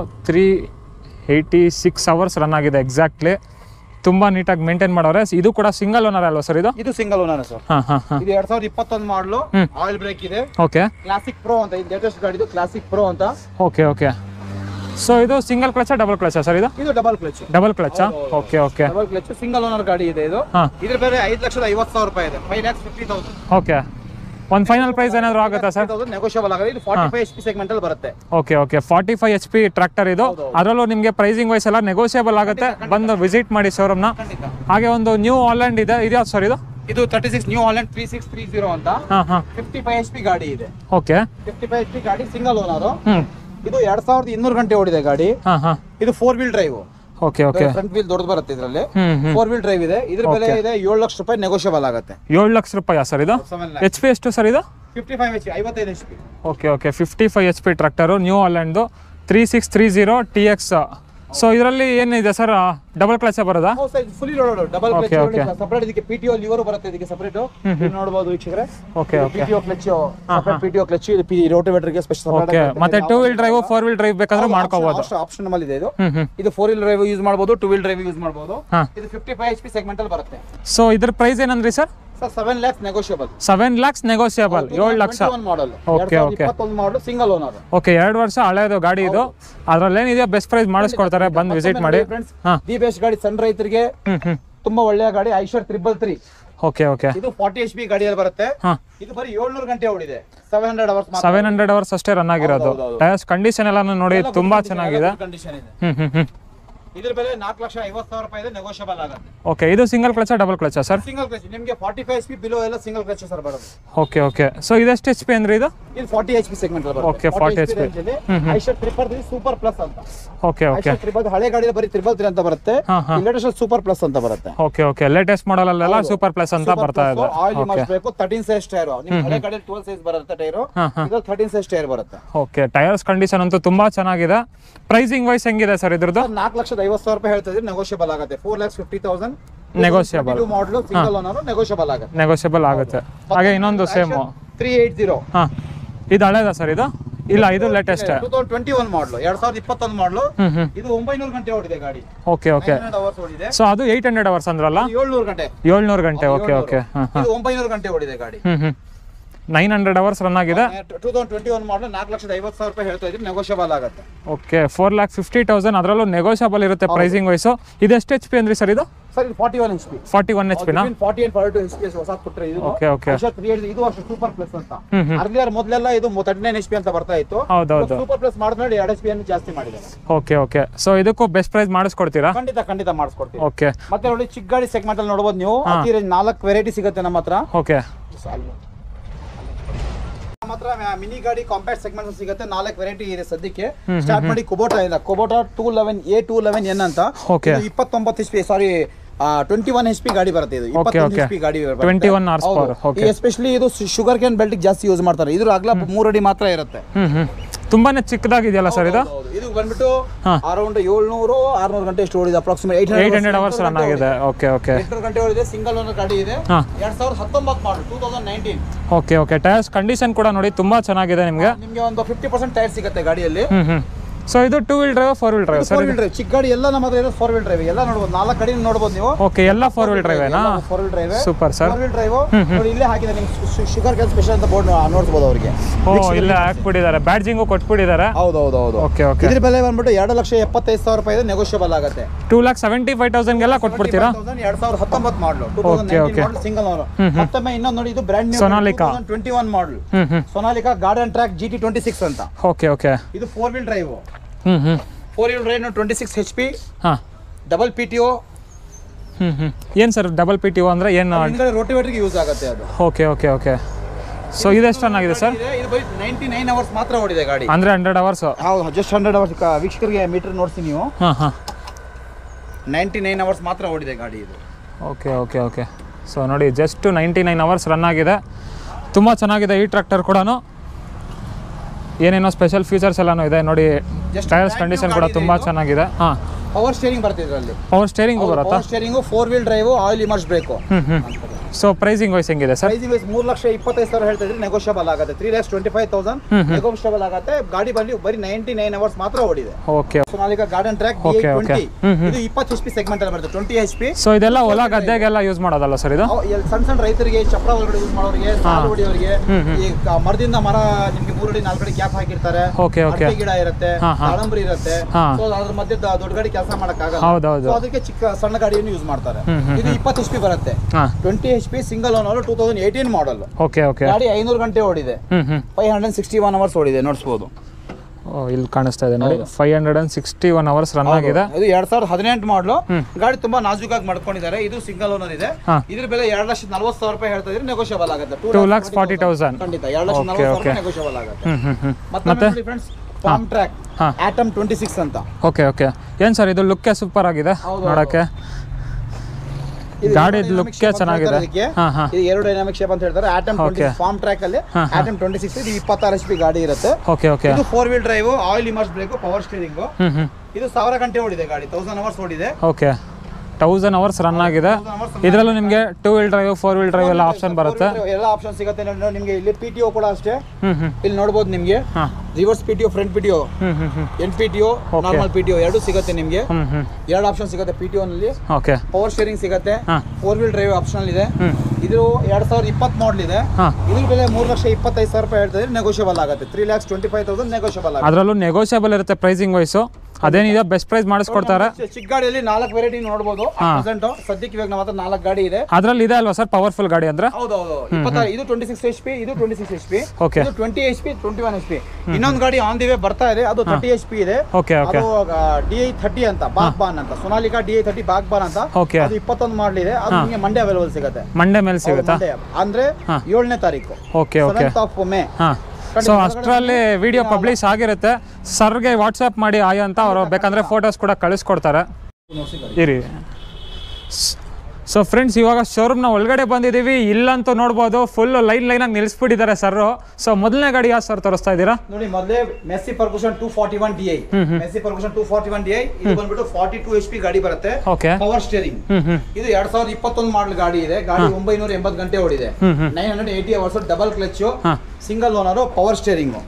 386 ಅವರ್ಸ್ ರನ್ ಆಗಿದೆ ಎಕ್ಸಾಕ್ಟ್ಲಿ. ತುಂಬಾ ನೀಟಾಗಿ ಮೇಂಟೈನ್ ಮಾಡೋರೆ. ಇದು ಕೂಡ ಸಿಂಗಲ್ ಓನರ್ ಅಲ್ವಾ ಸರ್? ಇದು ಸಿಂಗಲ್ ಓನರ್ ಸರ್. ಇದು 2021 ಮಾಡಲು, ಆಯಿಲ್ ಬ್ರೇಕ್ ಇದೆ. ಓಕೆ. ಕ್ಲಾಸಿಕ್ ಪ್ರೋ ಅಂತ, ಇದು ಲೇಟೆಸ್ಟ್ ಗಾಡಿ, ಇದು ಕ್ಲಾಸಿಕ್ ಪ್ರೋ ಅಂತ. Okay okay. ಸೊ ಇದು single clutch double clutch sir? ಇದು double clutch. Double clutch. Okay okay. Double clutch single owner ಗಾಡಿ ಇದೆ ಇದು. ಇದ್ರ ಬೇರೆ 5,50,000 ರೂಪಾಯಿ ಇದೆ, 5,50,000. ಓಕೆ. ಒಂದು ಫೈನಲ್ ಪ್ರೈಸ್ ಏನಾದರೂ ಆಗುತ್ತಾ ಸರ್? ನೆಗೋಷಿಯಬಲ್ ಆಗುತ್ತೆ. ಇದು 45 HP ಸೆಗ್ಮೆಂಟ್ ಅಲ್ಲಿ ಬರುತ್ತೆ. Okay okay. 45 HP ಟ್ರಾಕ್ಟರ್ ಇದು. ಅದರಲ್ಲೂ ನಿಮಗೆ ಪ್ರೈಸಿಂಗ್ ವೈಸ್ ಎಲ್ಲ ನೆಗೋಷಿಯಬಲ್ ಆಗುತ್ತೆ, ಬಂದು ವಿಸಿಟ್ ಮಾಡಿ ಶೋರೂಮ್ನ. ಹಾಗೆ ಒಂದು ನ್ಯೂ ಹಾಲೆಂಡ್ ಇದೆ, ಇದು ಯಾವ್ದು ಸರ್? ಇದು 36 ನ್ಯೂ ಹಾಲೆಂಡ್ 3630 ಅಂತ. 55 HP ಗಾಡಿ ಇದೆ. ಓಕೆ. 55 HP ಗಾಡಿ, ಸಿಂಗಲ್ ಓನರ್. ಇದು 2,200 ಗಂಟೆ ಓಡಿದೆ ಗಾಡಿ. ಇದು 4 wheel drive. Okay okay. Front wheel ದೊಡ್ಡದು ಬರುತ್ತೆ ಇದರಲ್ಲಿ. 4 ವೀಲ್ ಡ್ರೈವ್ ಇದೆ. ಇದ್ರ ಬೆಲೆ ಇದೆ 7 ಲಕ್ಷ ರೂಪಾಯಿ, ನೆಗೋಷಿಯಬಲ್ ಆಗುತ್ತೆ. 7 ಲಕ್ಷ ರೂಪಾಯಿ ಸರ್ ಇದು? HP ಎಷ್ಟು ಸರ್ ಇದು? 55 HP, 55 HP. Okay okay. 55 HP tractor, New Holland 3630 TX. So ಇದರಲ್ಲಿ ಏನಿದೆ ಸರ್? ಡಬಲ್ ಕ್ಲಚ್ ಬರೋದಾ? Fully loaded double clutch. Separate ಇದಕ್ಕೆ PTO ಲಿವರ್ ಬರುತ್ತೆ, ಇದಕ್ಕೆ ಸಪರೇಟ್ ನೋಡಬಹುದು ವೀಕ್ಷಕರೇ. Okay okay. PTO clutch, separate PTO clutch, ಇದು ರೋಟೋವೇಟರ್ ಗೆ ಸ್ಪೆಷಲ್. ಓಕೆ. ಮತ್ತೆ 2 ವೀಲ್ ಡ್ರೈವ್ 4 ವೀಲ್ ಡ್ರೈವ್ ಬೇಕಾದ್ರೆ ಮಾಡ್ಕೋಬಹುದು, ಆಪ್ಷನಲ್ ಇದೆ ಇದು. ಇದು 4 ವೀಲ್ ಡ್ರೈವ್ ಯೂಸ್ ಮಾಡಬಹುದು, 2 ವೀಲ್ ಡ್ರೈವ್ ಯೂಸ್ ಮಾಡಬಹುದು. ಇದು 55 HP ಸೆಗ್ಮೆಂಟ್ ಅಲ್ಲಿ ಬರುತ್ತೆ. ಸೊ ಇದ್ರ ಪ್ರೈಸ್ ಏನಂದ್ರಿ sir? 7 lakhs negotiable. 7 lakhs negotiable. 7 ಲಕ್ಷ. Okay okay. 2021 model, single owner. Okay. 2 ವರ್ಷ ಹಳೆಯದು ಗಾಡಿ ಇದು. ಅದ್ರಲ್ಲಿ ಏನಿದೆ ಬೆಸ್ಟ್ ಪ್ರೈಸ್ ಮಾಡಿಸ್ಕೊಡ್ತಾರೆ, ಬಂದು ವಿಸಿಟ್ ಮಾಡಿ. ದಿ ಬೆಸ್ಟ್ ಗಾಡಿ, ಸಣ್ಣ ರೈತರಿಗೆ ತುಂಬಾ ಒಳ್ಳೆಯ ಗಾಡಿ. ಐಶರ್ 333. ಓಕೆ ಓಕೆ ಇದು 40 HP ಗಾಡಿಯಲ್ಲಿ ಬರುತ್ತೆ. ಇದು ಬರೀ 700 ಗಂಟೆ ಓಡಿದೆ, 700 ಅವರ್ಸ್ ಮಾತ್ರ. 700 ಅವರ್ಸ್ ಅಷ್ಟೇ ರನ್ ಆಗಿರೋದು. ಟೈರ್ಸ್ ಕಂಡೀಷನ್ ಎಲ್ಲ ನೋಡಿ ತುಂಬಾ ಚೆನ್ನಾಗಿದೆ. ಕಂಡೀಷನ್ ಇದೆ. ಇದ್ರ ಬೆಲೆ 4,50,000 ರೂಪಾಯಿ ಇದೆ, ನೆಗೋಷಿಯಬಲ್ ಆಗುತ್ತೆ. ಓಕೆ, ಇದು single clutch double clutch sir? Single clutch. ನಿಮಗೆ 45 HP ಬಿಲೋ ಎಲ್ಲ ಸಿಂಗಲ್ ಕ್ಲಚ್ ಸರ್ ಬರೋದು. Okay okay. ಸೊ ಇದೆಷ್ಟು HP ಅಂದ್ರೆ ಇದು? ಇದು 40 HP ಸೆಗ್ಮೆಂಟ್ ಅಲ್ಲಿ ಬರುತ್ತೆ. Okay, 40 HP. Eicher 333 super plus ಅಂತ. Okay okay. ಐಶರ್ 333 ಹಳೆ ಗಾಡಿ ಬರೀ 333 ಅಂತ ಬರುತ್ತೆ. ಲೇಟೆಸ್ಟ್ ಸೂಪರ್ ಪ್ಲಸ್ ಅಂತ ಬರುತ್ತೆ. Okay okay. ಲೇಟೆಸ್ಟ್ ಮಾಡೆಲ್ ಅಲ್ಲೆಲ್ಲ ಸೂಪರ್ ಪ್ಲಸ್ ಅಂತ ಬರ್ತಾ ಇದೆ. ಆಯಿಲ್ ಮಾಡಿಸಬೇಕು. 13 ಸೈಜ್ ಟೈರ್. ನಿಮ್ಮ ಹಳೆ ಗಾಡಿ 12 ಸೈಜ್ ಬರುತ್ತೆ ಟೈರ್. ಇದು 13 ಸೈಜ್ ಟೈರ್ ಬರುತ್ತೆ. ಓಕೆ, ಟೈರ್ಸ್ ಕಂಡೀಷನ್ ಅಂತೂ ತುಂಬಾ ಚೆನ್ನಾಗಿದೆ. ಪ್ರೈಸಿಂಗ್ ವೈಸ್ ಹೆಂಗಿದೆ ಸರ್ ಇದ್ರದ್ದು? 4,50,000 ರೂಪಾಯಿ ಹೇಳ್ತಾ ಇದ್ರೆ ನೆಗೋಷಿಯಬಲ್ ಆಗುತ್ತೆ. 4,50,000 negotiable. Model single owner negotiable ಆಗುತ್ತೆ. ನೆಗೋಷಿಯಬಲ್ ಆಗುತ್ತೆ. ಹಾಗೆ ಇನ್ನೊಂದು ಸೇಮ್ 380. ಇದು ಹಳೇದಾ ಸರ್ ಇದು? ಇಲ್ಲ, ಇದು ಲೇಟೆಸ್ಟ್. 2021 ಮಾಡಲು, 2021 ಮಾಡಲು. ಇದು 900 ಗಂಟೆ ಓಡಿದೆ ಗಾಡಿ. Okay okay. ಸೊ ಅದು 800 ಅವರ್ಸ್ ಅಂದ್ರಲ್ಲ? 700 ಗಂಟೆ. 700 ಗಂಟೆ. Okay okay. ಇದು 900 ಗಂಟೆ ಓಡಿದೆ ಗಾಡಿ. 900 ಅವರ್ಸ್ ರನ್ ಆಗಿದೆ. 2021 ಮಾಡಲು 4,50,000 ರೂಪಾಯಿ ಹೇಳ್ತಾ ಇದ್ರೆ ನೆಗೋಷಿಯಬಲ್ ಆಗುತ್ತೆ. ಓಕೆ, 4,50,000 ಅದರಲ್ಲೂ ನೆಗೋಷಿಯಬಲ್ ಇರುತ್ತೆ ಪ್ರೈಸಿಂಗ್ ವೈಸು. ಇದು ಎಷ್ಟು HP ಅಂದ್ರಿ ಸರ್ ಇದು? ಸರ್ ಇದು 41 HP. 41 HP ನಾ? 40 and 42 HP ಹೊಸ ಕೊಟ್ರೆ ಇದು. Okay okay. ಇದು ಅಷ್ಟು ಸೂಪರ್ ಪ್ಲಸ್ ಅಂತ. ಅರ್ಲಿಯರ್ ಮೊದಲೆಲ್ಲ ಇದು 39 HP ಅಂತ ಬರ್ತಾ ಇತ್ತು. ಹೌದೌದು. ಸೂಪರ್ ಪ್ಲಸ್ ಮಾಡಿದ್ಮೇಲೆ 2 HP ಅನ್ನು ಜಾಸ್ತಿ ಮಾಡಿದ್ದಾರೆ. Okay okay. ಸೊ ಇದಕ್ಕೂ ಬೆಸ್ಟ್ ಪ್ರೈಸ್ ಮಾಡಿಸ್ಕೊಡ್ತೀರಾ? ಖಂಡಿತ ಮಾಡಿಸ್ಕೊಡ್ತೀವಿ. ಓಕೆ. ಮತ್ತೆ ನೋಡಿ, ಚಿಕ್ಕ ಗಾಡಿ ಸೆಗ್ಮೆಂಟ್ ಅಲ್ಲಿ ನೋಡಬಹುದು ನೀವು. ಅತಿ ರೇಂಜ್ 4 ವೆರೈಟಿ ಸಿಗುತ್ತೆ ನಮ್ಮ ಹತ್ರ. ಓಕೆ. ನಮ್ಮ ಹತ್ರ ಮಿನಿ ಗಾಡಿ ಕಾಂಪ್ಯಾಕ್ಟ್ ಸೆಗ್ಮೆಂಟ್ ಸಿಗುತ್ತೆ. 4 ವೆರೈಟಿ ಇದೆ ಸದ್ಯಕ್ಕೆ. ಸ್ಟಾರ್ಟ್ ಮಾಡಿ ಕುಬೋಟಾ ಇದೆ. ಕುಬೋಟಾ 211A 211N ಅಂತ. 29 HP, ಸಾರಿ 21 HP ಗಾಡಿ ಬರುತ್ತೆ. ಇದು 21 HP ಗಾಡಿ ಬರುತ್ತೆ. 21 ಹಾರ್ಸ್ ಪವರ್. ಓಕೆ. ಎಸ್ಪೆಷಲಿ ಇದು ಶುಗರ್ ಕೇನ್ ಬೆಲ್ಟ್ ಜಾಸ್ತಿ ಯೂಸ್ ಮಾಡ್ತಾರೆ. ಇದ್ರ ಅಗಲ 3 ಅಡಿ ಮಾತ್ರ ಇರುತ್ತೆ. ತುಂಬಾನೇ ಚಿಕ್ಕದಾಗಿದೆಯಲ್ಲ ಸರ್ ಇದು? ಇದು ಬಂದ್ಬಿಟ್ಟು ಅರೌಂಡ್ 700-600 ಗಂಟೆ ಎಷ್ಟು ಓಡಿದೆ. ಅಪ್ರಾಕ್ಸಿಮೇಟ್ 800 ಅವರ್ಸ್ ರನ್ ಆಗಿದೆ. Okay okay. 800 ಗಂಟೆ ಓಡಿದೆ. ಸಿಂಗಲ್ ಓನರ್ ಗಾಡಿ ಇದೆ. 2019 model, 2019. Okay okay. Tyres condition ಕೂಡ ನೋಡಿ ತುಂಬಾ ಚೆನ್ನಾಗಿದೆ. ನಿಮಗೆ ಒಂದು 50% ಟೈರ್ ಸಿಗುತ್ತೆ ಗಾಡಿಯಲ್ಲಿ. ಸೊ ಇದು 2 wheel drive 4 wheel drive sir? 4 wheel drive. ಚಿಕ್ಕ ಗಾಡಿ ಎಲ್ಲ ನಮ್ಮ ಹತ್ರ ಇರೋದು 4 ವೀಲ್ ಡ್ರೈವ್. ಎಲ್ಲ ನೋಡಬಹುದು, 4 ಗಾಡಿ ನೋಡಬಹುದು ನೀವು. ಓಕೆ, ಎಲ್ಲ 4 ವೀಲ್ ಡ್ರೈವ್ ಏನಾ? 4 wheel drive. Super sir. 4 wheel drive ನೋಡಿ, ಇಲ್ಲೇ ಹಾಕಿದೆ ನಿಮ್ಗೆ ಶುಗರ್ ಕೇನ್ ಸ್ಪೆಷಲ್ ಅಂತ ಬೋರ್ಡ್ ನೋಡಬಹುದು ಅವರಿಗೆ. ಇಲ್ಲೇ ಹಾಕ್ಬಿಟ್ಟಿದ್ದಾರೆ, ಬ್ಯಾಡ್ಜಿಂಗು ಕೊಟ್ಬಿಟ್ಟಿದ್ದಾರೆ. ಹೌದು. Okay okay. ಇದ್ರ ಬೆಲೆ ಬಂದ್ಬಿಟ್ಟು 2,75,000 ರೂಪಾಯಿ ಇದೆ, ನೆಗೋಷಿಯಬಲ್ ಆಗುತ್ತೆ. 2,75,000 ಗೆಲ್ಲ ಕೊಟ್ಬಿಡ್ತೀರಾ? 2019 ಮಾಡಲು, 2019 ಮಾಡಲ್, ಸಿಂಗಲ್ ಓನರ್. ಮತ್ತೊಮ್ಮೆ ಇನ್ನೊಂದು ನೋಡಿ, ಇದು brand new Sonalika 2021 model. Sonalika garden track GT26 ಅಂತ. Okay okay. ಇದು 4 wheel drive. 4 wheel drive 26 HP. Double PTO. ಏನು ಸರ್ ಡಬಲ್ PTO ಅಂದ್ರೆ ಏನು? ರೋಟಿವೇಟರ್ಗೆ ಯೂಸ್ ಆಗುತ್ತೆ ಅದು. Okay okay okay. ಸೊ ಇದು ಎಷ್ಟು ರನ್ ಆಗಿದೆ ಸರ್? ಇದು ಬರೀ 99 ಅವರ್ಸ್ ಮಾತ್ರ ಓಡಿದೆ ಗಾಡಿ. ಅಂದ್ರೆ 100 ಅವರ್ಸ್? ಹೌದು, ಜಸ್ಟ್ 100 ಅವರ್ಸ್. ವೀಕ್ಷಕರಿಗೆ ಮೀಟರ್ ನೋಡ್ಸಿ ನೀವು. 99 ಅವರ್ಸ್ ಮಾತ್ರ ಓಡಿದೆ ಗಾಡಿ ಇದು. Okay okay okay. ಸೊ ನೋಡಿ, ಜಸ್ಟ್ 99 ಅವರ್ಸ್ ರನ್ ಆಗಿದೆ. ತುಂಬ ಚೆನ್ನಾಗಿದೆ ಈ ಟ್ರ್ಯಾಕ್ಟರ್ ಕೂಡ. ಏನೇನೋ ಸ್ಪೆಷಲ್ ಫೀಚರ್ಸ್ ಎಲ್ಲಾನು ಇದೆ ನೋಡಿ. ಟೈರ್ಸ್ ಕಂಡೀಷನ್ ಕೂಡ ತುಂಬ ಚೆನ್ನಾಗಿದೆ. ಪವರ್ ಸ್ಟೇರಿಂಗ್ ಬರುತ್ತೆ ಇದರಲ್ಲಿ. ಪವರ್ ಸ್ಟೇರಿಂಗು ಬರುತ್ತಾ? Power steering, 4 wheel drive, oil immerse brake. So pricing wise ಹೆಂಗಿದೆ ಸರ್? ಪ್ರೈಸಿಂಗ್ ವೈಸ್ 3,25,000 ಹೇಳ್ತಾ ಇದ್ರೆ ನೆಗೋಷಿಯಬಲ್ ಆಗುತ್ತೆ. 3,25,000 ನೆಗೋಷಿಯಬಲ್ ಆಗುತ್ತೆ. ಗಾಡಿ ಬರಲಿ ಬರೀ 99 ಅವರ್ಸ್ ಮಾತ್ರ ಓಡಿದೆ. Okay. Sonalika garden track DI20. ಇದು 20 HP ಸೆಗ್ಮೆಂಟ್ ಅಲ್ಲಿ ಬರುತ್ತೆ. 20 HP. ಸೊ ಇದೆಲ್ಲ ಹೊಲ ಗದ್ದೆಗೆಲ್ಲ ಯೂಸ್ ಮಾಡೋದಲ್ಲ ಸರ್ ಇದು? ಸಣ್ಣ ರೈತರಿಗೆ, ಚಪ್ರ ಒಳಗಡೆ ಯೂಸ್ ಮಾಡೋರಿಗೆ, ಸಾಲು ಹೊಡಿಯೋರಿಗೆ, ಈ ಮರದಿಂದ ಮರ ನಿಮ್ಗೆ 3 ಅಡಿ 4 ಅಡಿ ಗ್ಯಾಪ್ ಹಾಕಿರ್ತಾರೆ. ಅಡಿಕೆ ಗಿಡ ಇರುತ್ತೆ, ದಾಳಂಬರಿ ಇರುತ್ತೆ. ಸೊ ಅದ್ರ ಮಧ್ಯೆ ದೊಡ್ಡ ಗಾಡಿ ಕೆಲಸ ಮಾಡಕ್ ಆಗಲ್ಲ. ಅದಕ್ಕೆ ಚಿಕ್ಕ ಸಣ್ಣ ಗಾಡಿಯನ್ನು ಯೂಸ್ ಮಾಡ್ತಾರೆ. ಇದು 20 HP ಬರುತ್ತೆ. 20 HP single owner, 2018 model. Okay okay. ಗಾಡಿ 500 ಗಂಟೆ ಓಡಿದೆ. 561 ಅವರ್ಸ್ ಓಡಿದೆ, ನೋಡಿಸಬಹುದು. ಇಲ್ಲಿ ಕಾಣಿಸ್ತಾ ಇದೆ ನೋಡಿ, 561 ಅವರ್ಸ್ ರನ್ ಆಗಿದೆ. ಇದು 2018 ಮಾಡಲು. ಗಾಡಿ ತುಂಬಾ ನಾಜೂಕಾಗಿ ಮಾಡ್ಕೊಂಡಿದ್ದಾರೆ. ಇದು ಸಿಂಗಲ್ ಓನರ್ ಇದೆ. ಇದ್ರ ಬೆಲೆ 2,40,000 ರೂಪಾಯಿ ಹೇಳ್ತಾ ಇದ್ರೆ ನೆಗೋಷಿಯಬಲ್ ಆಗುತ್ತೆ. 2,40,000 ಖಂಡಿತ 2,40,000 ನೆಗೋಷಿಯಬಲ್ ಆಗುತ್ತೆ. ಮತ್ತೆ ಫ್ರೆಂಡ್ಸ್, ಫಾರ್ಮ್ ಟ್ರ್ಯಾಕ್ Atom 26 ಅಂತ. Okay okay. ಏನು ಸರ್ ಇದು ಲುಕ್ ಸೂಪರ್ ಆಗಿದೆ ನೋಡಕ್ಕೆ. ಗಾಡಿ ಲುಕ್ ಚೆನ್ನಾಗಿದೆ. ಇದು ಏರೋಡೈನಾಮಿಕ್ ಶೇಪ್ ಅಂತ ಹೇಳ್ತಾರೆ. Atom 26 ಫಾರ್ಮ್ ಟ್ರ್ಯಾಕ್ ಅಲ್ಲಿ Atom 26. ಇದು 26 HP ಗಾಡಿ ಇರುತ್ತೆ. Okay okay. ಇದು 4 wheel drive, oil immerse brake, power steering. ಇದು 1000 ಗಂಟೆ ಓಡಿದೆ ಗಾಡಿ, 1000 ಅವರ್ಸ್ ಓಡಿದೆ. ಓಕೆ. 1000 ಅವರ್ಸ್ ರನ್ ಆಗಿದೆ. ಇದರಲ್ಲೂ ನಿಮಗೆ 2 ವೀಲ್ ಡ್ರೈವ್, 4 ವೀಲ್ ಡ್ರೈವ್ ಎಲ್ಲ ಆಪ್ಷನ್ ಬರುತ್ತೆ. ಎಲ್ಲ ಆಪ್ಷನ್ ಸಿಗುತ್ತೆ ನಿಮಗೆ. ಇಲ್ಲಿ PTO ಕೂಡ ಅಷ್ಟೇ. ಇಲ್ಲಿ ನೋಡಬಹುದು ನಿಮಗೆ reverse PTO, front PTO, NPTO, normal PTO ಎರಡು ಸಿಗುತ್ತೆ ನಿಮಗೆ. ಎರಡು ಆಪ್ಷನ್ ಸಿಗುತ್ತೆ PTO ನಲ್ಲಿ. ಓಕೆ. ಪವರ್ ಸ್ಟೀರಿಂಗ್ ಸಿಗುತ್ತೆ. 4 ವೀಲ್ ಡ್ರೈವ್ ಆಪ್ಷನ್ ಇದೆ. ಇದು 2020 ಮಾಡಲ್ ಇದೆ. ಇದ್ರ ಬೆಲೆ 3,25,000 ರೂಪಾಯಿ ಹೇಳ್ತಾ ಇದ್ರೆ ನೆಗೋಷಿಯಬಲ್ ಆಗುತ್ತೆ. 3,25,000 ನೆಗೋಷಿಯಬಲ್ ಆಗುತ್ತೆ. ಅದರಲ್ಲೂ ನೆಗೋಷಿಯಬಲ್ ಇರುತ್ತೆ ಪ್ರೈಸಿಂಗ್ ವೈಸು. ಅದೇನಿದೆ ಬೆಸ್ಟ್ ಪ್ರೈಸ್ ಮಾಡಿಸ್ಕೊಡ್ತಾರೆ. ಚಿಕ್ಕ ಗಾಡಿಯಲ್ಲಿ 4 ವೆರೈಟಿ ನೋಡಬಹುದು. ಸದ್ಯಕ್ಕೆ ಇವಾಗ ನಮ್ಮ ಹತ್ರ 4 ಗಾಡಿ ಇದೆ. ಅದ್ರಲ್ಲಿ ಇದೆ ಅಲ್ವಾ ಸರ್ ಪವರ್ಫುಲ್ ಗಾಡಿ ಅಂದ್ರೆ? ಹೌದೌದು. 26 ಇದು 26 HP, ಇದು 26 HP, ಓಕೆ ಇದು 20 HP, 21 HP. ಇನ್ನೊಂದು ಗಾಡಿ ಆನ್ ದಿ ವೇ ಬರ್ತಾ ಇದೆ, ಅದು 30 HP ಇದೆ. Okay okay. ಅದು DI30 ಅಂತ, ಬಾಗ್ಬಾನ್ ಅಂತ, ಸೊನಾಲಿಕಾ DI30 ಬಾಗ್ಬಾನ್ ಅಂತ. ಓಕೆ. ಅದು 21 ಮಾಡಲ್ ಇದೆ. ಅದು ನಿಮಗೆ ಮಂಡೇ ಅವೈಲೇಬಲ್ ಸಿಗುತ್ತೆ. ಮಂಡೇ ಮೇಲೆ ಸಿಗುತ್ತಾ? ಅಂದ್ರೆ 7ನೇ ತಾರೀಕು. Okay okay. 7th of May. So ಅಷ್ಟರಲ್ಲಿ ವಿಡಿಯೋ ಪಬ್ಲಿಷ್ ಆಗಿರುತ್ತೆ. ಸರ್ಗೆ ವಾಟ್ಸಪ್ ಮಾಡಿ ಆಯ್ ಅಂತ ಅವರು ಬೇಕಂದ್ರೆ ಫೋಟೋಸ್ ಕೂಡ ಕಳಿಸ್ಕೊಡ್ತಾರೆ. ಇರಿ. ಸೊ ಫ್ರೆಂಡ್ಸ್, ಇವಾಗ ಶೋರೂಮ್ನ ಒಳಗಡೆ ಬಂದಿದ್ದೀವಿ. ಇಲ್ಲಂತೂ ನೋಡ್ಬೋದು ಫುಲ್ ಲೈನಾಗಿ ನಿಲ್ಲಿಸ್ಬಿಟ್ಟಿದ್ದಾರೆ ಸರ್. ಸೊ ಮೊದಲನೇ ಗಾಡಿ ಯಾವ ಸರ್ ತೋರಿಸ್ತಾ ಇದ್ದೀರಾ? ನೋಡಿ, ಮೊದಲೇ Massey Ferguson 241 DI. Massey Ferguson 241 DI ಇದು ಬಂದ್ಬಿಟ್ಟು 42 HP ಗಾಡಿ ಬರುತ್ತೆ. ಓಕೆ. Power steering. ಇದು 2021 ಮಾಡಲ್ ಗಾಡಿ ಇದೆ. ಗಾಡಿ 980 ಗಂಟೆ ಓಡಿದೆ. 980 hours, double clutch, single owner, power steering.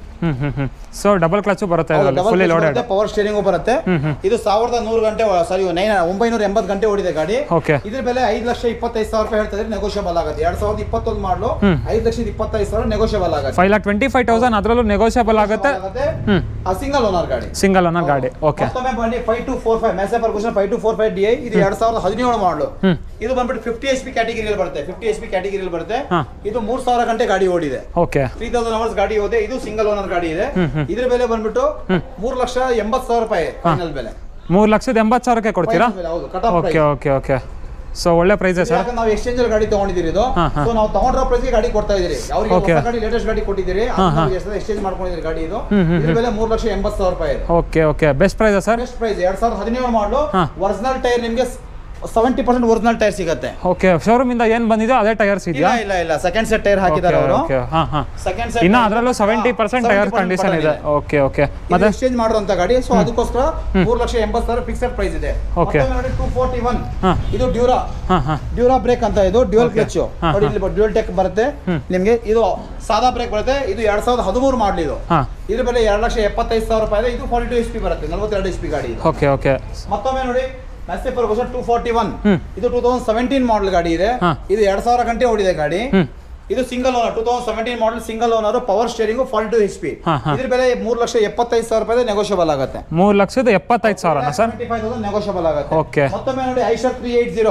So double clutch ಬರುತ್ತೆ, ಫುಲ್ಲಿ ಲೋಡೆಡ್ ಪವರ್ ಸ್ಟೀರಿಂಗ್ ಬರುತ್ತೆ. ಇದು 1100 ಗಂಟೆ, ಸಾರಿ 980 ಗಂಟೆ ಓಡಿದೆ ಗಾಡಿ. ಓಕೆ. ಇದ್ರ ಬೆಲೆ 5,25,000 ರೂಪಾಯಿ ಹೇಳ್ತಾ ಇದ್ರೆ ನೆಗೋಷಿಯಬಲ್ ಆಗುತ್ತೆ. 2021 ಮಾಡಲು 5,25,000 ನೆಗೋಷಿಯಬಲ್ ಆಗುತ್ತೆ. 5,25,000 ಅದರಲ್ಲೂ ನೆಗೋಷಿಯಬಲ್ ಆಗುತ್ತೆ. ಸಿಂಗಲ್ ಓನರ್ ಗಾಡಿ. ಸಿಂಗಲ್ ಓನರ್ ಗಾಡಿ. ಓಕೆ. ಮತ್ತೊಮ್ಮೆ ಬನ್ನಿ, 5245 ಮೆಸ್ಸಿ ಫರ್ಗೂಸನ್ 5245 DI. ಇದು 2017 ಮಾಡಲು. ಇದು ಬಂದ್ಬಿಟ್ಟು 50 HP ಕ್ಯಾಟಗರಿಯಲ್ಲಿ ಬರುತ್ತೆ. 50 HP ಕ್ಯಾಟಗರಿಯಲ್ಲಿ ಬರುತ್ತೆ. ಇದು 3000 ಗಂಟೆ ಗಾಡಿ ಓಡಿದೆ. ಓಕೆ. 3000 ಅವರ್ಸ್ ಗಾಡಿ ಓದಿದೆ. ಇದು ಸಿಂಗಲ್ ಓನರ್ ಗಾಡಿ ಇದೆ. ಇದ್ರ ಬೆಲೆ ಬಂದ್ಬಿಟ್ಟು 3,80,000 ರೂಪಾಯಿ ಫೈನಲ್ ಬೆಲೆ. 3,80,000ಕ್ಕೆ ಕೊಡ್ತೀರಾ? ಹೌದು, cut off price. Okay okay okay. So ಒಳ್ಳೆ ಪ್ರೈಸ್ ಸರ್. ಯಾಕಂದ್ರೆ ನಾವು ಎಕ್ಸ್ಚೇಂಜ್ ಅಲ್ಲಿ ಗಾಡಿ ತಗೊಂಡಿದ್ದೀರಿ. ಇದು ಸೊ ನಾವು ತಗೊಂಡಿರೋ ಪ್ರೈಸ್ ಗಾಡಿ ಕೊಡ್ತಾ ಇದೀರಿ. ಅವ್ರಿಗೆ ಹೊಸ ಗಾಡಿ, ಲೇಟೆಸ್ಟ್ ಗಾಡಿ ಕೊಟ್ಟಿದ್ದೀರಿ, ಎಕ್ಸ್ಚೇಂಜ್ ಮಾಡ್ಕೊಂಡಿದ್ದೀರಿ ಗಾಡಿ. ಇದು ಇದ್ರ ಬೆಲೆ 3,80,000 ರೂಪಾಯಿ ಇದೆ. Okay okay. Best price sir? Best price. 2017 model. Original tyre ನಿಮಗೆ 70% ಒರಿಜಿನಲ್ ಟೈರ್ ಸಿಗುತ್ತೆ. ಓಕೆ. ಶೋರೂಮ್ ಇಂದ ಏನ್ ಬಂದಿದೆ ಅದೇ ಟೈರ್ಸ್ ಇದೆಯಾ? ಇಲ್ಲ, ಸೆಕೆಂಡ್ ಸೆಟ್ ಟೈರ್ ಹಾಕಿದ್ದಾರೆ ಅವರು. Second set. ಇನ್ನ ಅದರಲ್ಲೂ 70% ಟೈರ್ ಕಂಡೀಷನ್ ಇದೆ. Okay okay. ಮತ್ತೆ ಎಕ್ಸ್ಚೇಂಜ್ ಮಾಡುವಂತ ಗಾಡಿ. ಸೊ ಅದಕ್ಕೋಸ್ಕರ 3,80,000 ಫಿಕ್ಸೆಡ್ ಪ್ರೈಸ್ ಇದೆ. ಓಕೆ. ನೋಡಿ, 241 ಇದು ಡ್ಯೂರಾ ಬ್ರೇಕ್ ಅಂತ. ಇದು ಡ್ಯೂಯಲ್ ಕ್ಲಚ್. ನೋಡಿ, ಇಲ್ಲಿ ಡ್ಯೂಯಲ್ ಟೆಕ್ ಬರುತ್ತೆ ನಿಮಗೆ. ಇದು ಸಾದಾ ಬ್ರೇಕ್ ಬರುತ್ತೆ. ಇದು 2013 ಮಾಡಲ್. ಇದು ಇದ್ರ ಬೆಲೆ 2,75,000 ರೂಪಾಯಿ ಇದೆ. ಇದು 42 HP ಬರುತ್ತೆ. 42 HP ಗಾಡಿ. Okay okay. ಮತ್ತೊಮ್ಮೆ ನೋಡಿ, ಮೆಸ್ಸಿ ಫರ್ಗೂಸನ್ 241 ಇದು 2017 ಮಾಡಲ್ ಗಾಡಿ ಇದೆ. ಇದು 2000 ಗಂಟೆ ಓಡಿದೆ ಗಾಡಿ. ಇದು single owner, 2017 model, single owner, power steering, 42 HP. ಇದ್ರ ಬೆಲೆ 3,75,000 ರೂಪಾಯಿ ನೆಗೋಷಿಯಬಲ್ ಆಗುತ್ತೆ. 3,75,000 ಸರ್? 75,000 ನೆಗೋಷಿಯಬಲ್ ಆಗುತ್ತೆ. ಓಕೆ. ಮತ್ತೊಮ್ಮೆ ನೋಡಿ, Eicher 380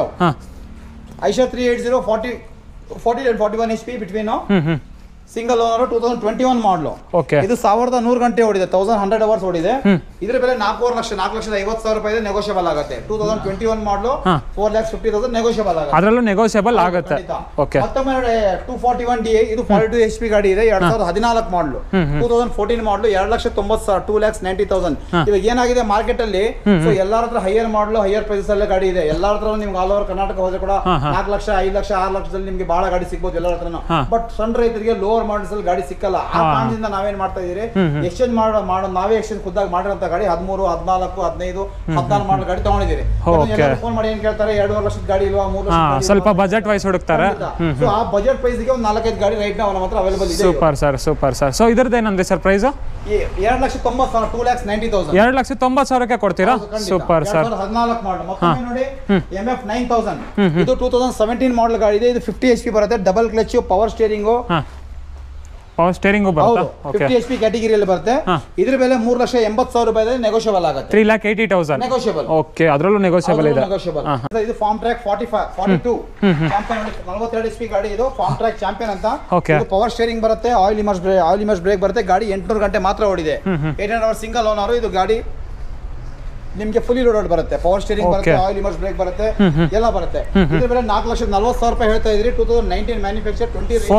40 and 41 HP between. Single owner, 2021 model. Okay. ಇದು 1100 ಗಂಟೆ ಓಡಿದೆ. 1100 ಅವರ್ಸ್ ಓಡಿದೆ. ಇದ್ರ ಬೆಲೆ 4,50,000 ರೂಪಾಯಿ ಇದೆ. ನೆಗೋಷಿಯಬಲ್ ಆಗುತ್ತೆ. 2021 ಮಾಡಲು, 4,50,000 ನೆಗೋಷಿಯಬಲ್ ಆಗುತ್ತೆ. ಅದರಲ್ಲೂ ನೆಗೋಷಿಯಬಲ್ ಆಗುತ್ತೆ. ಓಕೆ. ಮತ್ತೊಮ್ಮೆ 241 DI ಇದು 42 HP ಗಾಡಿ ಇದೆ. 2014 ಮಾಡಲು. 2014 ಮಾಡಲು 2,90,000, 2,90,000. ಇವಾಗ ಏನಾಗಿದೆ ಮಾರ್ಕೆಟ್ ಅಲ್ಲಿ, ಸೊ ಎಲ್ಲಾರ ಹತ್ರ ಹೈಯರ್ ಮಾಡಲು, ಹೈಯರ್ ಪ್ರೈಸಸ್ ಅಲ್ಲೇ ಗಾಡಿ ಇದೆ. ಎಲ್ಲಾರ ಹತ್ರ ನಿಮ್ಗೆ ಆಲ್ ಓವರ್ ಕರ್ನಾಟಕ ಹೋದ್ರೆ ಕೂಡ 4 ಲಕ್ಷ, 5 ಲಕ್ಷ, 6 ಲಕ್ಷದಲ್ಲಿ ನಿಮ್ಗೆ ಬಹಳ ಗಾಡಿ ಸಿಗ್ಬೋದು ಎಲ್ಲರ ಹತ್ರನು. ಬಟ್ ಸಣ್ಣ ರೈತರಿಗೆ ಲೋವರ್ ಮಾಡಲ್ಸ್ ಅಲ್ಲಿ ಗಾಡಿ ಸಿಕ್ಕಲ್ಲ. ಆ ಕಾರಣದಿಂದ ನಾವೇನ್ ಮಾಡ್ತಾ ಇದೀರಿ, ಎಕ್ಸ್ಚೇಂಜ್ ಮಾಡೋ ನಾವೇ ಎಕ್ಸ್ಚೇಂಜ್ ಖುದ್ದಾಗಿ ಮಾಡಿರೋಂತ ಗಾಡಿ 13, 14, 15, 14 ಮಾಡಲ್ ಗಾಡಿ ತಗೊಂಡಿದ್ದೀರಿ. ಫೋನ್ ಮಾಡಿ ಏನ್ ಕೇಳ್ತಾರೆ, 2.5 ಲಕ್ಷದ ಗಾಡಿ ಇಲ್ವಾ, 3 ಲಕ್ಷ, ಸ್ವಲ್ಪ ಬಜೆಟ್ ವೈಸ್ ಹುಡುಕ್ತಾರೆ. ಸೊ ಆ ಬಜೆಟ್ ಪ್ರೈಸ್ ಗೆ ಒಂದು 4-5 ಗಾಡಿ ರೈಟ್ ನಾವು ನಮ್ಮ ಹತ್ರ ಅವೈಲೇಬಲ್ ಇದೆ. Super sir, super sir. So ಇದ್ರದ್ದು ಏನಂದ್ರೆ ಸರ್ ಪ್ರೈಸ್? 2,90,000, 2,90,000. 2,90,000ಕ್ಕೆ ಕೊಡ್ತೀರಾ? Super sir. 14 ಮಾಡಲ್. ಮತ್ತೊಮ್ಮೆ ನೋಡಿ, MF 9000 ಇದು 2017 ಮಾಡಲ್ ಗಾಡಿ ಇದೆ. ಇದು 50 HP ಬರುತ್ತೆ. Double clutch, power steering, power steering ಬರುತ್ತೆ. 50 HP ಕ್ಯಾಟಗರಿಯಲ್ಲಿ ಬರುತ್ತೆ. ಇದ್ರ ಬೆಲೆ 3,80,000 ರೂಪಾಯಿ ನೆಗೋಷಿಯಬಲ್ ಆಗುತ್ತೆ. 3,80,000 ನೆಗೋಷಿಯಬಲ್. ಓಕೆ. ಅದರಲ್ಲೂ ನೆಗೋಷಿಯಬಲ್ ಇದೆ. ಇದು ಫಾರ್ಮ್ ಟ್ರ್ಯಾಕ್ 42 ಚಾಂಪಿಯನ್, 42 HP ಗಾಡಿ. ಇದು ಫಾರ್ಮ್ ಟ್ರ್ಯಾಕ್ ಚಾಂಪಿಯನ್ ಅಂತ. ಇದು ಪವರ್ ಸ್ಟೀರಿಂಗ್ ಬರುತ್ತೆ. ಆಯಿಲ್ ಇಮರ್ಸ್ ಬ್ರೇಕ್ ಬರುತ್ತೆ. ಗಾಡಿ 800 ಗಂಟೆ ಮಾತ್ರ ಓಡಿದೆ. 800 ಅವರ್ ಸಿಂಗಲ್ ಓನರ್. ಇದು ಗಾಡಿ ನಿಮಗೆ ಫುಲ್ಲಿ ಲೋಡೆಡ್ ಬರುತ್ತೆ. ಪವರ್ ಸ್ಟೀರಿಂಗ್ ಬರುತ್ತೆ, ಆಯಿಲ್ ಇಮರ್ಸ್ ಬ್ರೇಕ್ ಬರುತ್ತೆ, ಎಲ್ಲ ಬರುತ್ತೆ. ಇದ್ರ ಬೆಲೆ 4,40,000 ರೂಪಾಯಿ ಹೇಳ್ತಾ ಇದ್ರಿ. 2019 ಮ್ಯಾನುಫ್ಯಾಕ್ಚರ್,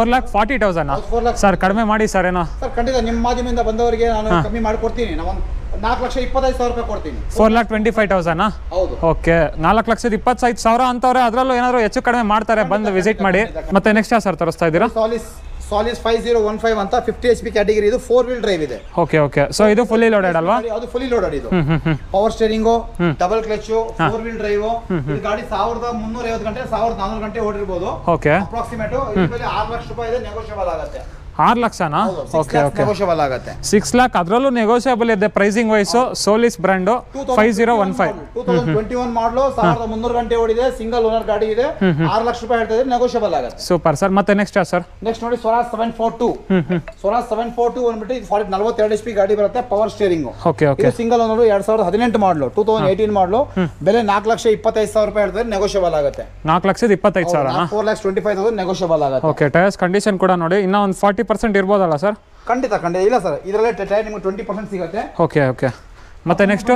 4,40,000 ಸರ್. ಕಡಿಮೆ ಮಾಡಿ ಸರ್. ಏನೋ ಸರ್, ಖಂಡಿತ ನಿಮ್ಮ ಮಾಧ್ಯಮದಿಂದ ಬಂದವರಿಗೆ ನಾನು ಕಮ್ಮಿ ಮಾಡಿಕೊಡ್ತೀನಿ. ನಾವು 4,25,000 ರೂಪಾಯಿ ಕೊಡ್ತೀನಿ. 4,25,000? ಹೌದು. ಓಕೆ. 4,25,000 ಅಂತವ್ರೆ. ಅದರಲ್ಲೂ ಏನಾದ್ರು ಹೆಚ್ಚು ಕಡಿಮೆ ಮಾಡ್ತಾರೆ, ಬಂದು ವಿಸಿಟ್ ಮಾಡಿ. ಮತ್ತೆ ನೆಕ್ಸ್ಟ್ ಯಾವ ಸರ್ ತೋರಿಸ್ತಾ ಇದ್ದೀರಾ? ಸಾಲಿಸ್ 5015 ಅಂತ 50 HP ಕ್ಯಾಟಗರಿ. ಇದು 4 ವೀಲ್ ಡ್ರೈವ್ ಇದೆ. Okay okay. ಸೊ ಇದು ಫುಲ್ಲಿ ಲೋಡೆಡ್ ಅಲ್ವಾ? ಅದು ಫುಲ್ಲಿ ಲೋಡೆಡ್. ಇದು power steering, double clutch, 4 wheel drive. ಇದು ಗಾಡಿ 1,350 ಗಂಟೆ, 1,400 ಗಂಟೆ ಓಡಿರಬಹುದು. ಓಕೆ. ಅಪ್ರಾಕ್ಸಿಮೇಟ್. ಇದು ಬೆಲೆ 6 ಲಕ್ಷ ರೂಪಾಯಿ ಇದೆ. ನೆಗೋಷಿಯಬಲ್ ಆಗುತ್ತೆ. 6 ಲಕ್ಷನಾ? ಓಕೆ ಓಕೆ, ನೆಗೋಷಿಯಬಲ್ ಆಗುತ್ತೆ. 6 lakh ಅದರಲ್ಲೂ ನೆಗೋಷಿಯಬಲ್ ಇದೆ ಪ್ರೈಸಿಂಗ್ ವೈಸು. ಸೋಲಿಸ್ ಬ್ರ್ಯಾಂಡು 5015 2021 ಮಾಡಲು 1300 ಗಂಟೆ ಓಡಿದೆ, ಸಿಂಗಲ್ ಓನರ್ ಗಾಡಿ ಇದೆ, 6 ಲಕ್ಷ ರೂಪಾಯಿ ಹೇಳ್ತಾ ಇದ್ರೆ ನೆಗೋಷಿಯಬಲ್ ಆಗುತ್ತೆ. Super sir. ಮತ್ತೆ ನೆಕ್ಸ್ಟ್ ಸರ್? ನೆಕ್ಸ್ಟ್ ನೋಡಿ ಸ್ವರಾಜ್ 742. ಸ್ವರಾಜ್ 742 ಅಂದ್ಬಿಟ್ಟು 42 HP ಗಾಡಿ ಬರುತ್ತೆ, ಪವರ್ ಸ್ಟೇರಿಂಗ್. ಓಕೆ ಓಕೆ, ಇದು ಸಿಂಗಲ್ ಓನರ್ 2018 ಮಾಡಲು, 2018 ಮಾಡಲು, ಬೆಲೆ 4,25,000 ರೂಪಾಯಿ ಹೇಳ್ತಾ ಇದ್ರೆ ನೆಗೋಷಿಯಬಲ್ ಆಗುತ್ತೆ. 4,25,000 4,25,000 ನೆಗೋಷಿಯಬಲ್ ಆಗುತ್ತೆ. ಓಕೆ, ಟೈರ್ಸ್ ಕಂಡೀಷನ್ ಕೂಡ ನೋಡಿ ಇನ್ನೂ ಒಂದು 40% ಇರ್ಬೋದಲ್ಲ ಸರ್? ಖಂಡಿತ ಖಂಡಿತ ಇಲ್ಲ ಸರ್, ಇದರಲ್ಲೇ ಟೈರ್ ನಿಮಗೆ 20% ಸಿಗುತ್ತೆ. ಓಕೆ ಓಕೆ, ಮತ್ತೆ next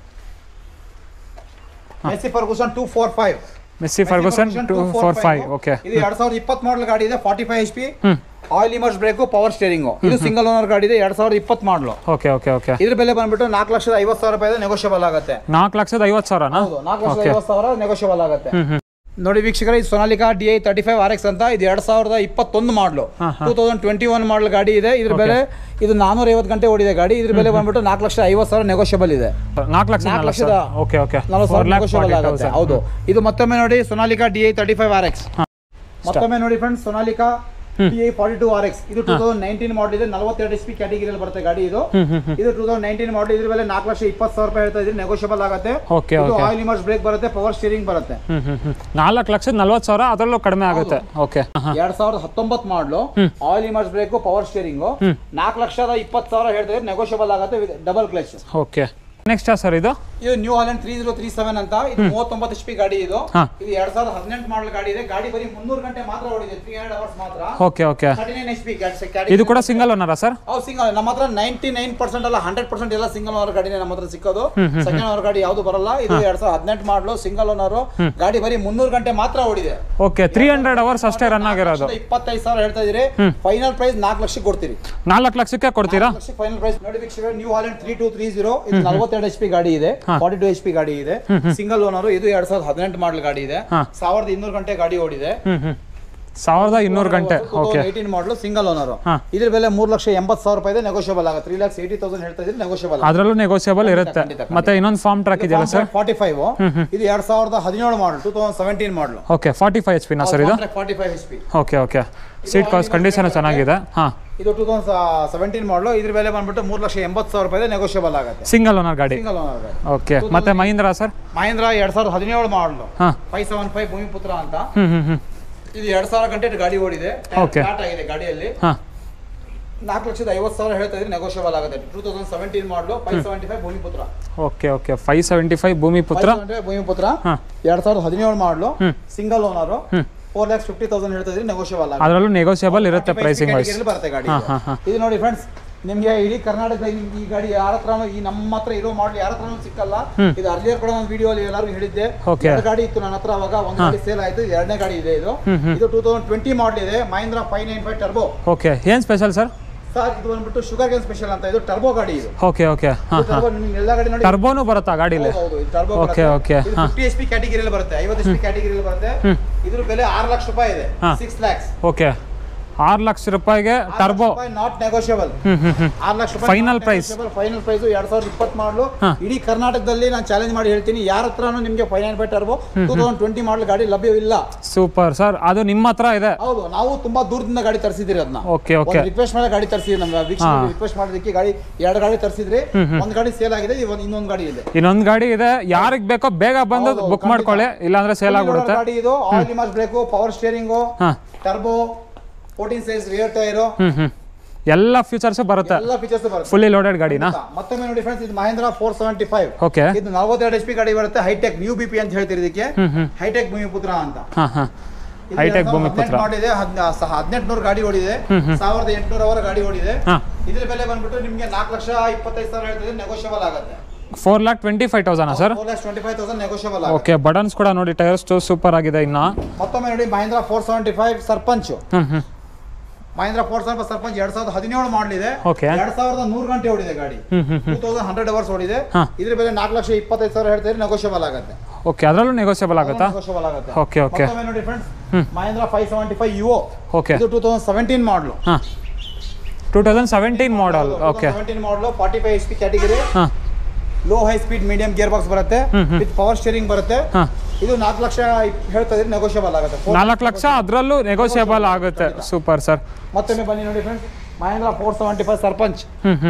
Massey Ferguson 245. Massey Ferguson 245. Okay, ಇದು 2020 ಮಾಡಲ್ ಗಾಡಿ ಇದೆ, 45 HP, oil immerse brake, power steering. ಇದು ಸಿಂಗಲ್ ಓನರ್ ಗಾಡಿ ಇದೆ, 2020 ಮಾಡಲು. ಓಕೆ ಓಕೆ ಓಕೆ, ಇದ್ರ ಬೆಲೆ ಬಂದ್ಬಿಟ್ಟು 4,50,000 ರೂಪಾಯಿ ನೆಗೋಷಿಯಬಲ್ ಆಗುತ್ತೆ. 4,50,000? ಹೌದು, 4,50,000 ನೆಗೋಷಿಯಬಲ್ ಆಗುತ್ತೆ. ನೋಡಿ ವೀಕ್ಷಕರೇ, ಇದು ಸೊನಾಲಿಕಾ DI 35 RX ಅಂತ, ಇದು 2021 ಮಾಡಲು, 2021 ಮಾಡಲ್ ಗಾಡಿ ಇದೆ. ಇದ್ರ ಬೆಲೆ ಇದು 450 ಗಂಟೆ ಓಡಿದೆ ಗಾಡಿ. ಇದ್ರ ಬೆಲೆ ಬಂದ್ಬಿಟ್ಟು 4,50,000 ನೆಗೋಷಿಯಬಲ್ ಇದೆ. 4,40,000. ಓಕೆ ಓಕೆ, 40,000 ನೆಗೋಷಿಯಬಲ್ ಆಗುತ್ತೆ. ಹೌದು, ಇದು ಮತ್ತೊಮ್ಮೆ ನೋಡಿ ಸೊನಾಲಿಕಾ DI 35 RX. ಮತ್ತೊಮ್ಮೆ ನೋಡಿ ಫ್ರೆಂಡ್ಸ್, ಸೊನಾಲಿಕಾ DI 42 RX. ಇದು 2019 ಮಾಡಲ್ ಇದೆ, 42 HP ಕ್ಯಾಟಗರಿಯಲ್ಲಿ ಬರುತ್ತೆ ಗಾಡಿ. ಇದು 2019 ಮಾಡಲ್. ಇದ್ರ ಬೆಲೆ 4,20,000 ರೂಪಾಯಿ ಹೇಳ್ತಾ ಇದ್ರೆ ನೆಗೋಷಿಯಬಲ್ ಆಗುತ್ತೆ. ಇದು ಆಯಿಲ್ ಇಮರ್ಸ್ ಬ್ರೇಕ್ ಬರುತ್ತೆ, ಪವರ್ ಸ್ಟೀರಿಂಗ್ ಬರುತ್ತೆ. 4,40,000 ಅದರಲ್ಲೂ ಕಡಿಮೆ ಆಗುತ್ತೆ. Okay, 2019 model, oil immerse brake, power steering, 4,20,000 ಹೇಳ್ತಾ ಇದ್ರೆ ನೆಗೋಷಿಯಬಲ್ ಆಗುತ್ತೆ, double clutch. Okay, next sir? ಇದು ನ್ಯೂ ಹಾಲೆಂಡ್ 3037 ಅಂತ, ಇದು 39 HP ಗಾಡಿ. ಇದು 2018 ಮಾಡಲ್ ಗಾಡಿ ಇದೆ. ಗಾಡಿ ಬರೀ 300 ಗಂಟೆ ಮಾತ್ರ ಓಡಿದೆ, 300 ಅವರ್ಸ್ ಮಾತ್ರ. ಓಕೆ ಓಕೆ, 39 HP ಇದು ಕೂಡ ಸಿಂಗಲ್ ಓನರಾ ಸರ್? ಹೌದು, ಸಿಂಗಲ್. ನಮ್ಮ ಹತ್ರ 99% ಅಲ್ಲ 100% ಎಲ್ಲ ಸಿಂಗಲ್ ಓನರ್ ಗಾಡಿನೇ ನಮ್ಮ ಹತ್ರ ಸಿಕ್ಕೋದು. ಸೆಕೆಂಡ್ ಓನರ್ ಗಾಡಿ ಯಾವುದು ಬರಲ್ಲ. ಇದು 2018 ಮಾಡಲು, ಸಿಂಗಲ್ ಓನರ್ ಗಾಡಿ ಬರೀ 300 ಗಂಟೆ ಮಾತ್ರ ಓಡಿದೆ. ಓಕೆ, 300 ಅವರ್ಸ್ ಅಷ್ಟೇ ರನ್ ಆಗಿರೋದು. 25,000 ಹೇಳ್ತಾ ಇದೀರಿ. ಫೈನಲ್ ಪ್ರೈಸ್ 4 ಲಕ್ಷಕ್ಕೆ ಕೊಡ್ತೀರಿ. 4 ಲಕ್ಷಕ್ಕೆ ಕೊಡ್ತೀರಾ? ಫೈನಲ್ ಪ್ರೈಸ್ ನೋಡಿ ವೀಕ್ಷಕರೇ, ನ್ಯೂ ಹಾಲೆಂಡ್ 3230. ಇದು 42 HP ಗಾಡಿ ಇದೆ, 42 HP ಗಾಡಿ ಇದೆ, ಸಿಂಗಲ್ ಓನರ್. ಇದು 2018 ಮಾಡಲ್ ಗಾಡಿ ಇದೆ, 1200 ಗಂಟೆ ಗಾಡಿ ಓಡಿದೆ. 1200 ಗಂಟೆ. ಓಕೆ, 18 ಮಾಡಲು, ಸಿಂಗಲ್ ಓನರ್. ಇದ್ರ ಬೆಲೆ 3,80,000 ರೂಪಾಯಿ ಇದೆ, ನೆಗೋಷಿಯಬಲ್ ಆಗುತ್ತೆ. 3,80,000 ಹೇಳ್ತಾ ಇದ್ರೆ ನೆಗೋಷಿಯಬಲ್. ಅದರಲ್ಲೂ ನೆಗೋಷಿಯಬಲ್ ಇರುತ್ತೆ. ಮತ್ತೆ ಇನ್ನೊಂದು ಫಾರ್ಮ್ ಟ್ರ್ಯಾಕ್ ಇದೆಯಲ್ಲ ಸರ್? 45. ಇದು 2017 ಮಾಡಲ್, 2017 ಮಾಡಲ್. ಓಕೆ, 45 HP ನಾ ಸರ್ ಇದು? 45 HP. Okay okay, seat cost condition ಚೆನ್ನಾಗಿದೆ. ಇದು 2017 ಮಾಡಲು. ಇದ್ರ ಬೆಲೆ ಬಂದ್ಬಿಟ್ಟು 3,80,000 ರೂಪಾಯಿ ನೆಗೋಷಿಯಬಲ್ ಆಗುತ್ತೆ. ಸಿಂಗಲ್ ಓನರ್ ಗಾಡಿ. ಸಿಂಗಲ್ ಓನರ್ ಗಾಡಿ. ಓಕೆ, ಮತ್ತೆ ಮಹೀಂದ್ರಾ ಸರ್? ಮಹೀಂದ್ರಾ 2017 ಮಾಡಲು, 575 ಭೂಮಿಪುತ್ರ ಅಂತ. ಇದು 2,000 ಗಂಟೆ ಗಾಡಿ ಓಡಿದೆ, ಸ್ಟಾರ್ಟ್ ಆಗಿದೆ ಗಾಡಿಯಲ್ಲಿ. 4,50,000 ಹೇಳ್ತಾ ಇದ್ರೆ ನೆಗೋಷಿಯಬಲ್ ಆಗುತ್ತೆ. 2017 ಮಾಡಲು, 575 ಭೂಮಿಪುತ್ರ. Okay okay, 575 Bhoomiputra. 2017 ಮಾಡಲು, ಸಿಂಗಲ್ ಓನರ್, 4,50,000 ಹೇಳ್ತಾ ಇದ್ರೆ ನೆಗೋಷಿಯಬಲ್ ಆಗುತ್ತೆ. ಅದರಲ್ಲೂ ನೆಗೋಷಿಯಬಲ್ ಇರುತ್ತೆ ಪ್ರೈಸಿಂಗ್ ವೈಸ್. ಬರುತ್ತೆ ಗಾಡಿ. ಇದು ನೋಡಿ ಫ್ರೆಂಡ್ಸ್, ನಿಮ್ಗೆ ಇಡೀ ಕರ್ನಾಟಕದ ಈ ಗಾಡಿ ಯಾರ ಹತ್ರನೂ, ಈ ನಮ್ಮ ಹತ್ರ ಇರೋ ಮಾಡಲ್ ಯಾರ ಹತ್ರನೂ ಸಿಕ್ಕಲ್ಲ. ಇದು ಅರ್ಲಿಯರ್ ಕೂಡ ಒಂದು ವಿಡಿಯೋ ಅಲ್ಲಿ ಎಲ್ಲರಿಗೂ ಹೇಳಿದ್ದೆ. ಎರಡು ಗಾಡಿ ಇತ್ತು ನನ್ನ ಹತ್ರ, ಅವಾಗ ಒಂದು ಗಾಡಿ ಸೇಲ್ ಆಯ್ತು, ಎರಡನೇ ಗಾಡಿ ಇದೆ. ಇದು 2020 ಮಾಡಲ್ ಇದೆ, ಮಹೀಂದ್ರಾ 595 ಟರ್ಬೋ. ಓಕೆ, ಏನ್ ಸ್ಪೆಷಲ್ ಸರ್? ಸರ್ ಇದು ಬಂದ್ಬಿಟ್ಟು ಶುಗರ್ ಕೇನ್ ಸ್ಪೆಷಲ್ ಅಂತ, ಇದು ಟರ್ಬೋ ಗಾಡಿ. ಇದು ಓಕೆ ಓಕೆ, ಎಲ್ಲ ಗಾಡಿ ನೋಡಿ ಟರ್ಬೋನು ಬರುತ್ತಾ ಗಾಡಿಲಿ? ಹೌದು, ಇದು ಟರ್ಬೋ. ಓಕೆ ಓಕೆ, 50 HP ಕ್ಯಾಟಗರಿಯಲ್ಲಿ ಬರುತ್ತೆ, 50 HP ಕ್ಯಾಟಗರಿಯಲ್ಲಿ ಬರುತ್ತೆ. ಇದ್ರ ಬೆಲೆ 6 ಲಕ್ಷ ರೂಪಾಯಿ ಇದೆ, 6 lakhs. ಓಕೆ, 6 ಲಕ್ಷ ರೂಪಾಯಿಗೆ ಟರ್ಬೋ, ನಾಟ್ ನೆಗೋಷಿಯಬಲ್. 6 ಲಕ್ಷ ರೂಪಾಯಿ ಫೈನಲ್ ಪ್ರೈಸ್. ಫೈನಲ್ ಪ್ರೈಸ್ 2020 ಮಾಡಲು. ಇಡೀ ಕರ್ನಾಟಕದಲ್ಲಿ ನಾನು ಚಾಲೆಂಜ್ ಮಾಡಿ ಹೇಳ್ತೀನಿ, ಯಾರ ಹತ್ರನೂ ನಿಮಗೆ 595 ಟರ್ಬೋ 2020 ಮಾಡಲ್ ಗಾಡಿ ಲಭ್ಯವಿಲ್ಲ. ಸೂಪರ್ ಸರ್, ಅದು ನಿಮ್ಮ ಹತ್ರ ಇದೆ? ಹೌದು, ನಾವು ತುಂಬಾ ದೂರದಿಂದ ಗಾಡಿ ತರಿಸಿದ್ರಿ. ಅದನ್ನ ಓಕೆ ಓಕೆ, ರಿಕ್ವೆಸ್ಟ್ ಮಾಡಿ ಗಾಡಿ ತರಿಸಿದ್ರಿ. ನಮ್ಮ ವೀಕ್ಷಕರು ರಿಕ್ವೆಸ್ಟ್ ಮಾಡೋದಕ್ಕೆ ಗಾಡಿ 2 ಗಾಡಿ ತರಿಸಿದ್ರಿ. ಒಂದು ಗಾಡಿ ಸೇಲ್ ಆಗಿದೆ, ಇನ್ನೊಂದು ಗಾಡಿ ಇದೆ. ಇನ್ನೊಂದು ಗಾಡಿ ಇದೆ, ಯಾರಿಗೆ ಬೇಕೋ ಬೇಗ ಬಂದು ಬುಕ್ ಮಾಡ್ಕೊಳ್ಳಿ, ಇಲ್ಲಾಂದ್ರೆ ಸೇಲ್ ಆಗ್ಬಿಡುತ್ತೆ. ಗಾಡಿ ಇದು oil immerse brake, power steering, turbo, 14 size rear tyre, ಎಲ್ಲ ಫೀಚರ್ಸ್ ಬರುತ್ತೆ. ಎಲ್ಲ ಫೀಚರ್ಸ್ ಬರುತ್ತೆ, ಫುಲ್ಲಿ ಲೋಡೆಡ್ ಗಾಡಿನಾ? ಮತ್ತೊಮ್ಮೆ ನೋಡಿ ಫ್ರೆಂಡ್ಸ್, ಇದು ಮಹೀಂದ್ರಾ 475. ಓಕೆ, ಇದು 42 HP ಗಾಡಿ ಬರುತ್ತೆ, ಹೈಟೆಕ್ UBP ಅಂತ ಹೇಳ್ತೀರಿ ಇದಕ್ಕೆ. ಹೈಟೆಕ್ ಭೂಮಿಪುತ್ರ ಅಂತ. ಹೈಟೆಕ್ ಭೂಮಿಪುತ್ರ ಮಾಡಿದೆ, 1800 ಗಾಡಿ ಓಡಿದೆ, 1800 ಅವರ ಗಾಡಿ ಓಡಿದೆ. ಇದ್ರ ಬೆಲೆ ಬಂದ್ಬಿಟ್ಟು ನಿಮಗೆ 4,25,000 ಹೇಳ್ತಿದ್ರೆ ನೆಗೋಷಿಯಬಲ್ ಆಗುತ್ತೆ. 4,25,000 ಸರ್? 4,25,000 ನೆಗೋಷಿಯಬಲ್. ಓಕೆ, ಬಟನ್ಸ್ ಕೂಡ ನೋಡಿ, ಟೈರ್ಸ್ ಸೂಪರ್ ಆಗಿದೆ. ಇನ್ನ ಮತ್ತೊಮ್ಮೆ ನೋಡಿ ಮಹೀಂದ್ರಾ 475 ಸರ್ಪಂಚ್. ಮಹೀಂದ್ರಾ 475 ಸರ್ಪಂಚ್ 2017 ಮಾಡಲ್ ಇದೆ, 2100 ಗಂಟೆ ಓಡಿದೆ ಗಾಡಿ, 2100 ಅವರ್ಸ್ ಓಡಿದೆ. ಇದ್ರ ಬೆಲೆ 4,25,000 ಹೇಳ್ತಿದ್ರೆ ನೆಗೋಷಿಯಬಲ್ ಆಗುತ್ತೆ. ಓಕೆ, ಅದರಲ್ಲೂ ನೆಗೋಷಿಯಬಲ್ ಆಗುತ್ತಾ? ನೆಗೋಷಿಯಬಲ್ ಆಗುತ್ತೆ. ಓಕೆ ಓಕೆ, ಮತ್ತೊಮ್ಮೆ ನೋಡಿ ಫ್ರೆಂಡ್ಸ್, ಮಹೀಂದ್ರಾ 575 UO. ಓಕೆ, ಇದು 2017 model. 2017 model. Okay, 2017 model, 45 HP category, low high speed medium gear box ಬರುತ್ತೆ, ವಿತ್ ಪವರ್ ಸ್ಟೀರಿಂಗ್ ಬರುತ್ತೆ. ಇದು 4 ಲಕ್ಷ ಹೇಳ್ತಾ ಇದ್ರೆ ನೆಗೋಷಿಯಬಲ್ ಆಗುತ್ತೆ. 4 ಲಕ್ಷ ಅದರಲ್ಲೂ ನೆಗೋಷಿಯಬಲ್ ಆಗುತ್ತೆ. Super sir. ಮತ್ತೊಮ್ಮೆ ಬನ್ನಿ ನೋಡಿ ಫ್ರೆಂಡ್ಸ್, ಮಹೇಂದ್ರ 475 ಸರ್ಪಂಚ್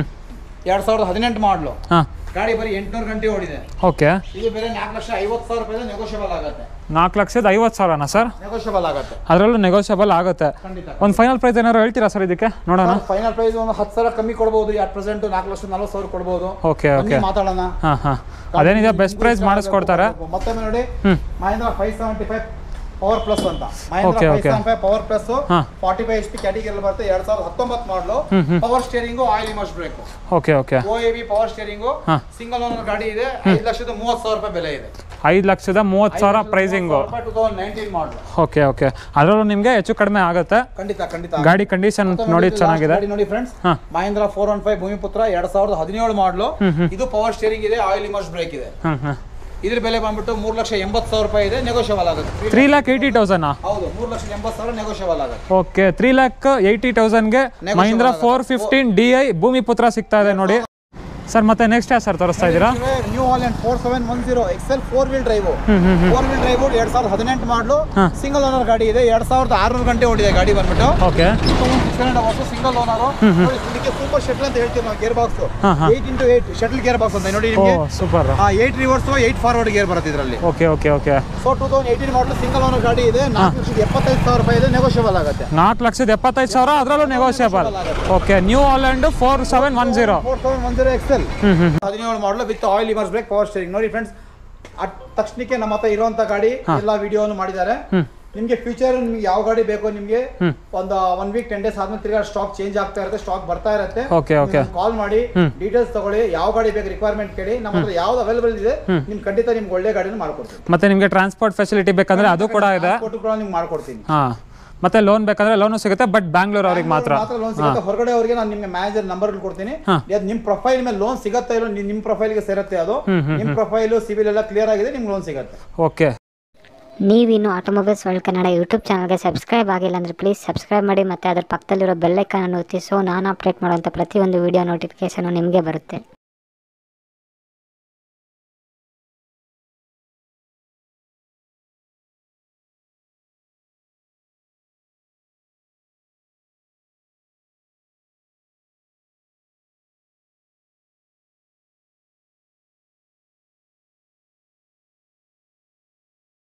2018 ಮಾಡಲು. ಗಾಡಿ ಬರೀ 800 ಗಂಟೆ ಓಡಿದೆ. ಓಕೆ. ಇದು ಬೇರೆ 4,50,000 ರೂಪಾಯಿ ನೆಗೋಷಿಯಬಲ್ ಆಗುತ್ತೆ. 4,50,000 ಸರ್? ನೆಗೋಷಿಯಬಲ್ ಆಗುತ್ತೆ, ಅದರಲ್ಲೂ ನೆಗೋಷಿಯಬಲ್ ಆಗುತ್ತೆ. ಒಂದು ಫೈನಲ್ ಪ್ರೈಸ್ ಏನಾದ್ರು ಹೇಳ್ತೀರಾ ಸರ್ ಇದಕ್ಕೆ? ನೋಡೋಣ. ಫೈನಲ್ ಪ್ರೈಸ್ ಒಂದು 10,000 ಕಮ್ಮಿ ಕೊಡಬಹುದು. ಅಟ್ ಪ್ರೆಸೆಂಟ್ 4,40,000 ಕೊಡಬಹುದು. ಓಕೆ ಓಕೆ, ಮಾತಾಡೋಣ. ಅದೇನಿದೆ ಬೆಸ್ಟ್ ಪ್ರೈಸ್ ಮಾಡಿಸ್ಕೊಡ್ತಾರೆ. ಮತ್ತೊಮ್ಮೆ ನೋಡಿ, ಮಹೇಂದ್ರ 575 ಪವರ್ ಪ್ಲಸ್ ಅಂತ. Mahindra 575 power plus 45 HP category ಬರುತ್ತೆ. 2019 model. Power steering, oil immerse brake. Okay okay. OAB power steering, single owner ಗಾಡಿ ಇದೆ. 5,30,000 ರೂಪಾಯಿ ಬೆಲೆ ಇದೆ. 5,30,000 ಪ್ರೈಸಿಂಗು. 2019 ಮಾಡಲು. ಓಕೆ ಓಕೆ, ಅದರಲ್ಲೂ ನಿಮಗೆ ಹೆಚ್ಚು ಕಡಿಮೆ ಆಗುತ್ತೆ. ಖಂಡಿತ ಖಂಡಿತ. ಗಾಡಿ ಕಂಡೀಷನ್ ನೋಡಿ ಚೆನ್ನಾಗಿದೆ. ನೋಡಿ ಫ್ರೆಂಡ್ಸ್, ಮಹೇಂದ್ರ 415 ಭೂಮಿಪುತ್ರ 2017 ಮಾಡಲು. ಇದು ಪವರ್ ಸ್ಟೇರಿಂಗ್ ಇದೆ, ಆಯಿಲ್ ಇಮರ್ಸ್ ಬ್ರೇಕ್ ಇದೆ. ಇದ್ರ ಬೆಲೆ ಬಂದ್ಬಿಟ್ಟು 3,80,000 ರೂಪಾಯಿ ಇದೆ. ನೆಗೋಷಿಯಬಲ್ ಆಗುತ್ತೆ. 3,80,000. ಹೌದು, 3,80,000 ನೆಗೋಷಿಯಬಲ್ ಆಗುತ್ತೆ. ಓಕೆ, 3,80,000ಗೆ ಮಹೀಂದ್ರ 415 DI ಭೂಮಿಪುತ್ರ ಸಿಗ್ತಾ ಇದೆ ನೋಡಿ ಸರ್. ಮತ್ತೆ ನೆಕ್ಸ್ಟ್ ಯಾವ ಸರ್ ತೋರಿಸ್ತಾ ಇದ್ದೀರಾ? New Holland 4710 XL 4 wheel drive. 4 wheel drive 2018 model. Single owner ಗಾಡಿ ಇದೆ. 2,600 ಗಂಟೆ ಓಡಿದೆ ಗಾಡಿ ಬಂದ್ಬಿಟ್ಟು. ಓಕೆ. Single owner. ಇದಕ್ಕೆ ಸೂಪರ್ ಶಟಲ್ ಅಂತ ಹೇಳ್ತೀವಿ ನಾವು. Gear box 8x8 shuttle gear box ಅಂತ ನೋಡಿ ನಿಮಗೆ. ಸೂಪರ್. 8 ರಿವರ್ಸ್ 8 ಫಾರ್ವರ್ಡ್ ಗೇರ್ ಬರುತ್ತೆ ಇದರಲ್ಲಿ. Okay okay okay. So 2018 model single owner ಗಾಡಿ ಇದೆ. 4,75,000 ರೂಪಾಯಿ ಇದೆ. ನೆಗೋಷಿಯಬಲ್ ಆಗುತ್ತೆ. 4,75,000 ಅದರಲ್ಲೂ negotiable. Okay, New Holland 4710 XL 17 model with oil immerse brake, power steering. ನೋಡಿ ಫ್ರೆಂಡ್ಸ್, ತಕ್ಷಣಕ್ಕೆ ನಮ್ಮ ಹತ್ರ ಇರುವಂತ ಗಾಡಿ ಎಲ್ಲ ವಿಡಿಯೋನು ಮಾಡಿದ್ದಾರೆ. ನಿಮ್ಗೆ ಫ್ಯೂಚರ್ ನಿಮ್ಗೆ ಯಾವ ಗಾಡಿ ಬೇಕೋ ನಿಮ್ಗೆ ಒಂದು 1 ವೀಕ್ 10 ಡೇಸ್ ಆದ್ಮೇಲೆ ತಿರ್ಗಾ ಸ್ಟಾಕ್ ಚೇಂಜ್ ಆಗ್ತಾ ಇರುತ್ತೆ, ಸ್ಟಾಕ್ ಬರ್ತಾ ಇರುತ್ತೆ. ಕಾಲ್ ಮಾಡಿ ಡೀಟೇಲ್ಸ್ ತಗೊಳ್ಳಿ, ಯಾವ ಗಾಡಿ ಬೇಕು ರಿಕ್ವೈರ್ಮೆಂಟ್ ಕೇಳಿ. ನಮ್ಮ ಹತ್ರ ಯಾವ್ದು ಅವೈಲೇಬಲ್ ಇದೆ ನಿಮ್ ಖಂಡಿತ ನಿಮ್ಗೆ ಒಳ್ಳೆ ಗಾಡಿನ ಮಾಡ್ಕೊಡ್ತೀವಿ. ಮತ್ತೆ ನಿಮ್ಗೆ ಟ್ರಾನ್ಸ್ಪೋರ್ಟ್ ಫೆಸಿಲಿಟಿ ಬೇಕಂದ್ರೆ ಅದು ಕೂಡ ಇದೆ, ನಿಮ್ಗೆ ಮಾಡ್ಕೊಡ್ತೀನಿ. ಮತ್ತೆ ಲೋನ್ ಬೇಕಂದ್ರೆ ಲೋನು ಸಿಗುತ್ತೆ, ಬಟ್ ಬ್ಯಾಂಗ್ಳೂರ್ ಅವ್ರಿಗೆ ಮಾತ್ರ ಲೋನ್ ಸಿಗುತ್ತೆ. ಹೊರಗಡೆ ಅವರಿಗೆ ನಾನು ನಿಮ್ಗೆ ಮ್ಯಾನೇಜರ್ ನಂಬರ್ ಕೊಡ್ತೀನಿ. ನಿಮ್ ಪ್ರೊಫೈಲ್ ಮೇಲೆ ಲೋನ್ ಸಿಗುತ್ತೆ ಇಲ್ಲ ನಿಮ್ ಪ್ರೊಫೈಲ್ ಗೆ ಸೇರುತ್ತೆ. ಅದು ನಿಮ್ ಪ್ರೊಫೈಲ್ ಸಿವಿಲ್ ಎಲ್ಲ ಕ್ಲಿಯರ್ ಆಗಿದೆ, ನಿಮ್ಗೆ ಲೋನ್ ಸಿಗುತ್ತೆ. ಓಕೆ. ನೀವಿನ್ನು ಆಟೋಮೊಬೈಲ್ಸ್ ವರ್ಲ್ಡ್ ಕನ್ನಡ ಯೂಟ್ಯೂಬ್ ಚಾನಲ್ಗೆ ಸಬ್ಸ್ಕ್ರೈಬ್ ಆಗಿಲ್ಲ ಅಂದರೆ ಪ್ಲೀಸ್ ಸಬ್ಸ್ಕ್ರೈಬ್ ಮಾಡಿ, ಮತ್ತು ಅದರ ಪಕ್ಕದಲ್ಲಿರೋ ಬೆಲ್ ಐಕಾನ್ ಅನ್ನು ಒತ್ತಿ. ಸೊ ನಾನು ಅಪ್ಡೇಟ್ ಮಾಡುವಂಥ ಪ್ರತಿಯೊಂದು ವಿಡಿಯೋ ನೋಟಿಫಿಕೇಷನ್ ನಿಮಗೆ ಬರುತ್ತೆ.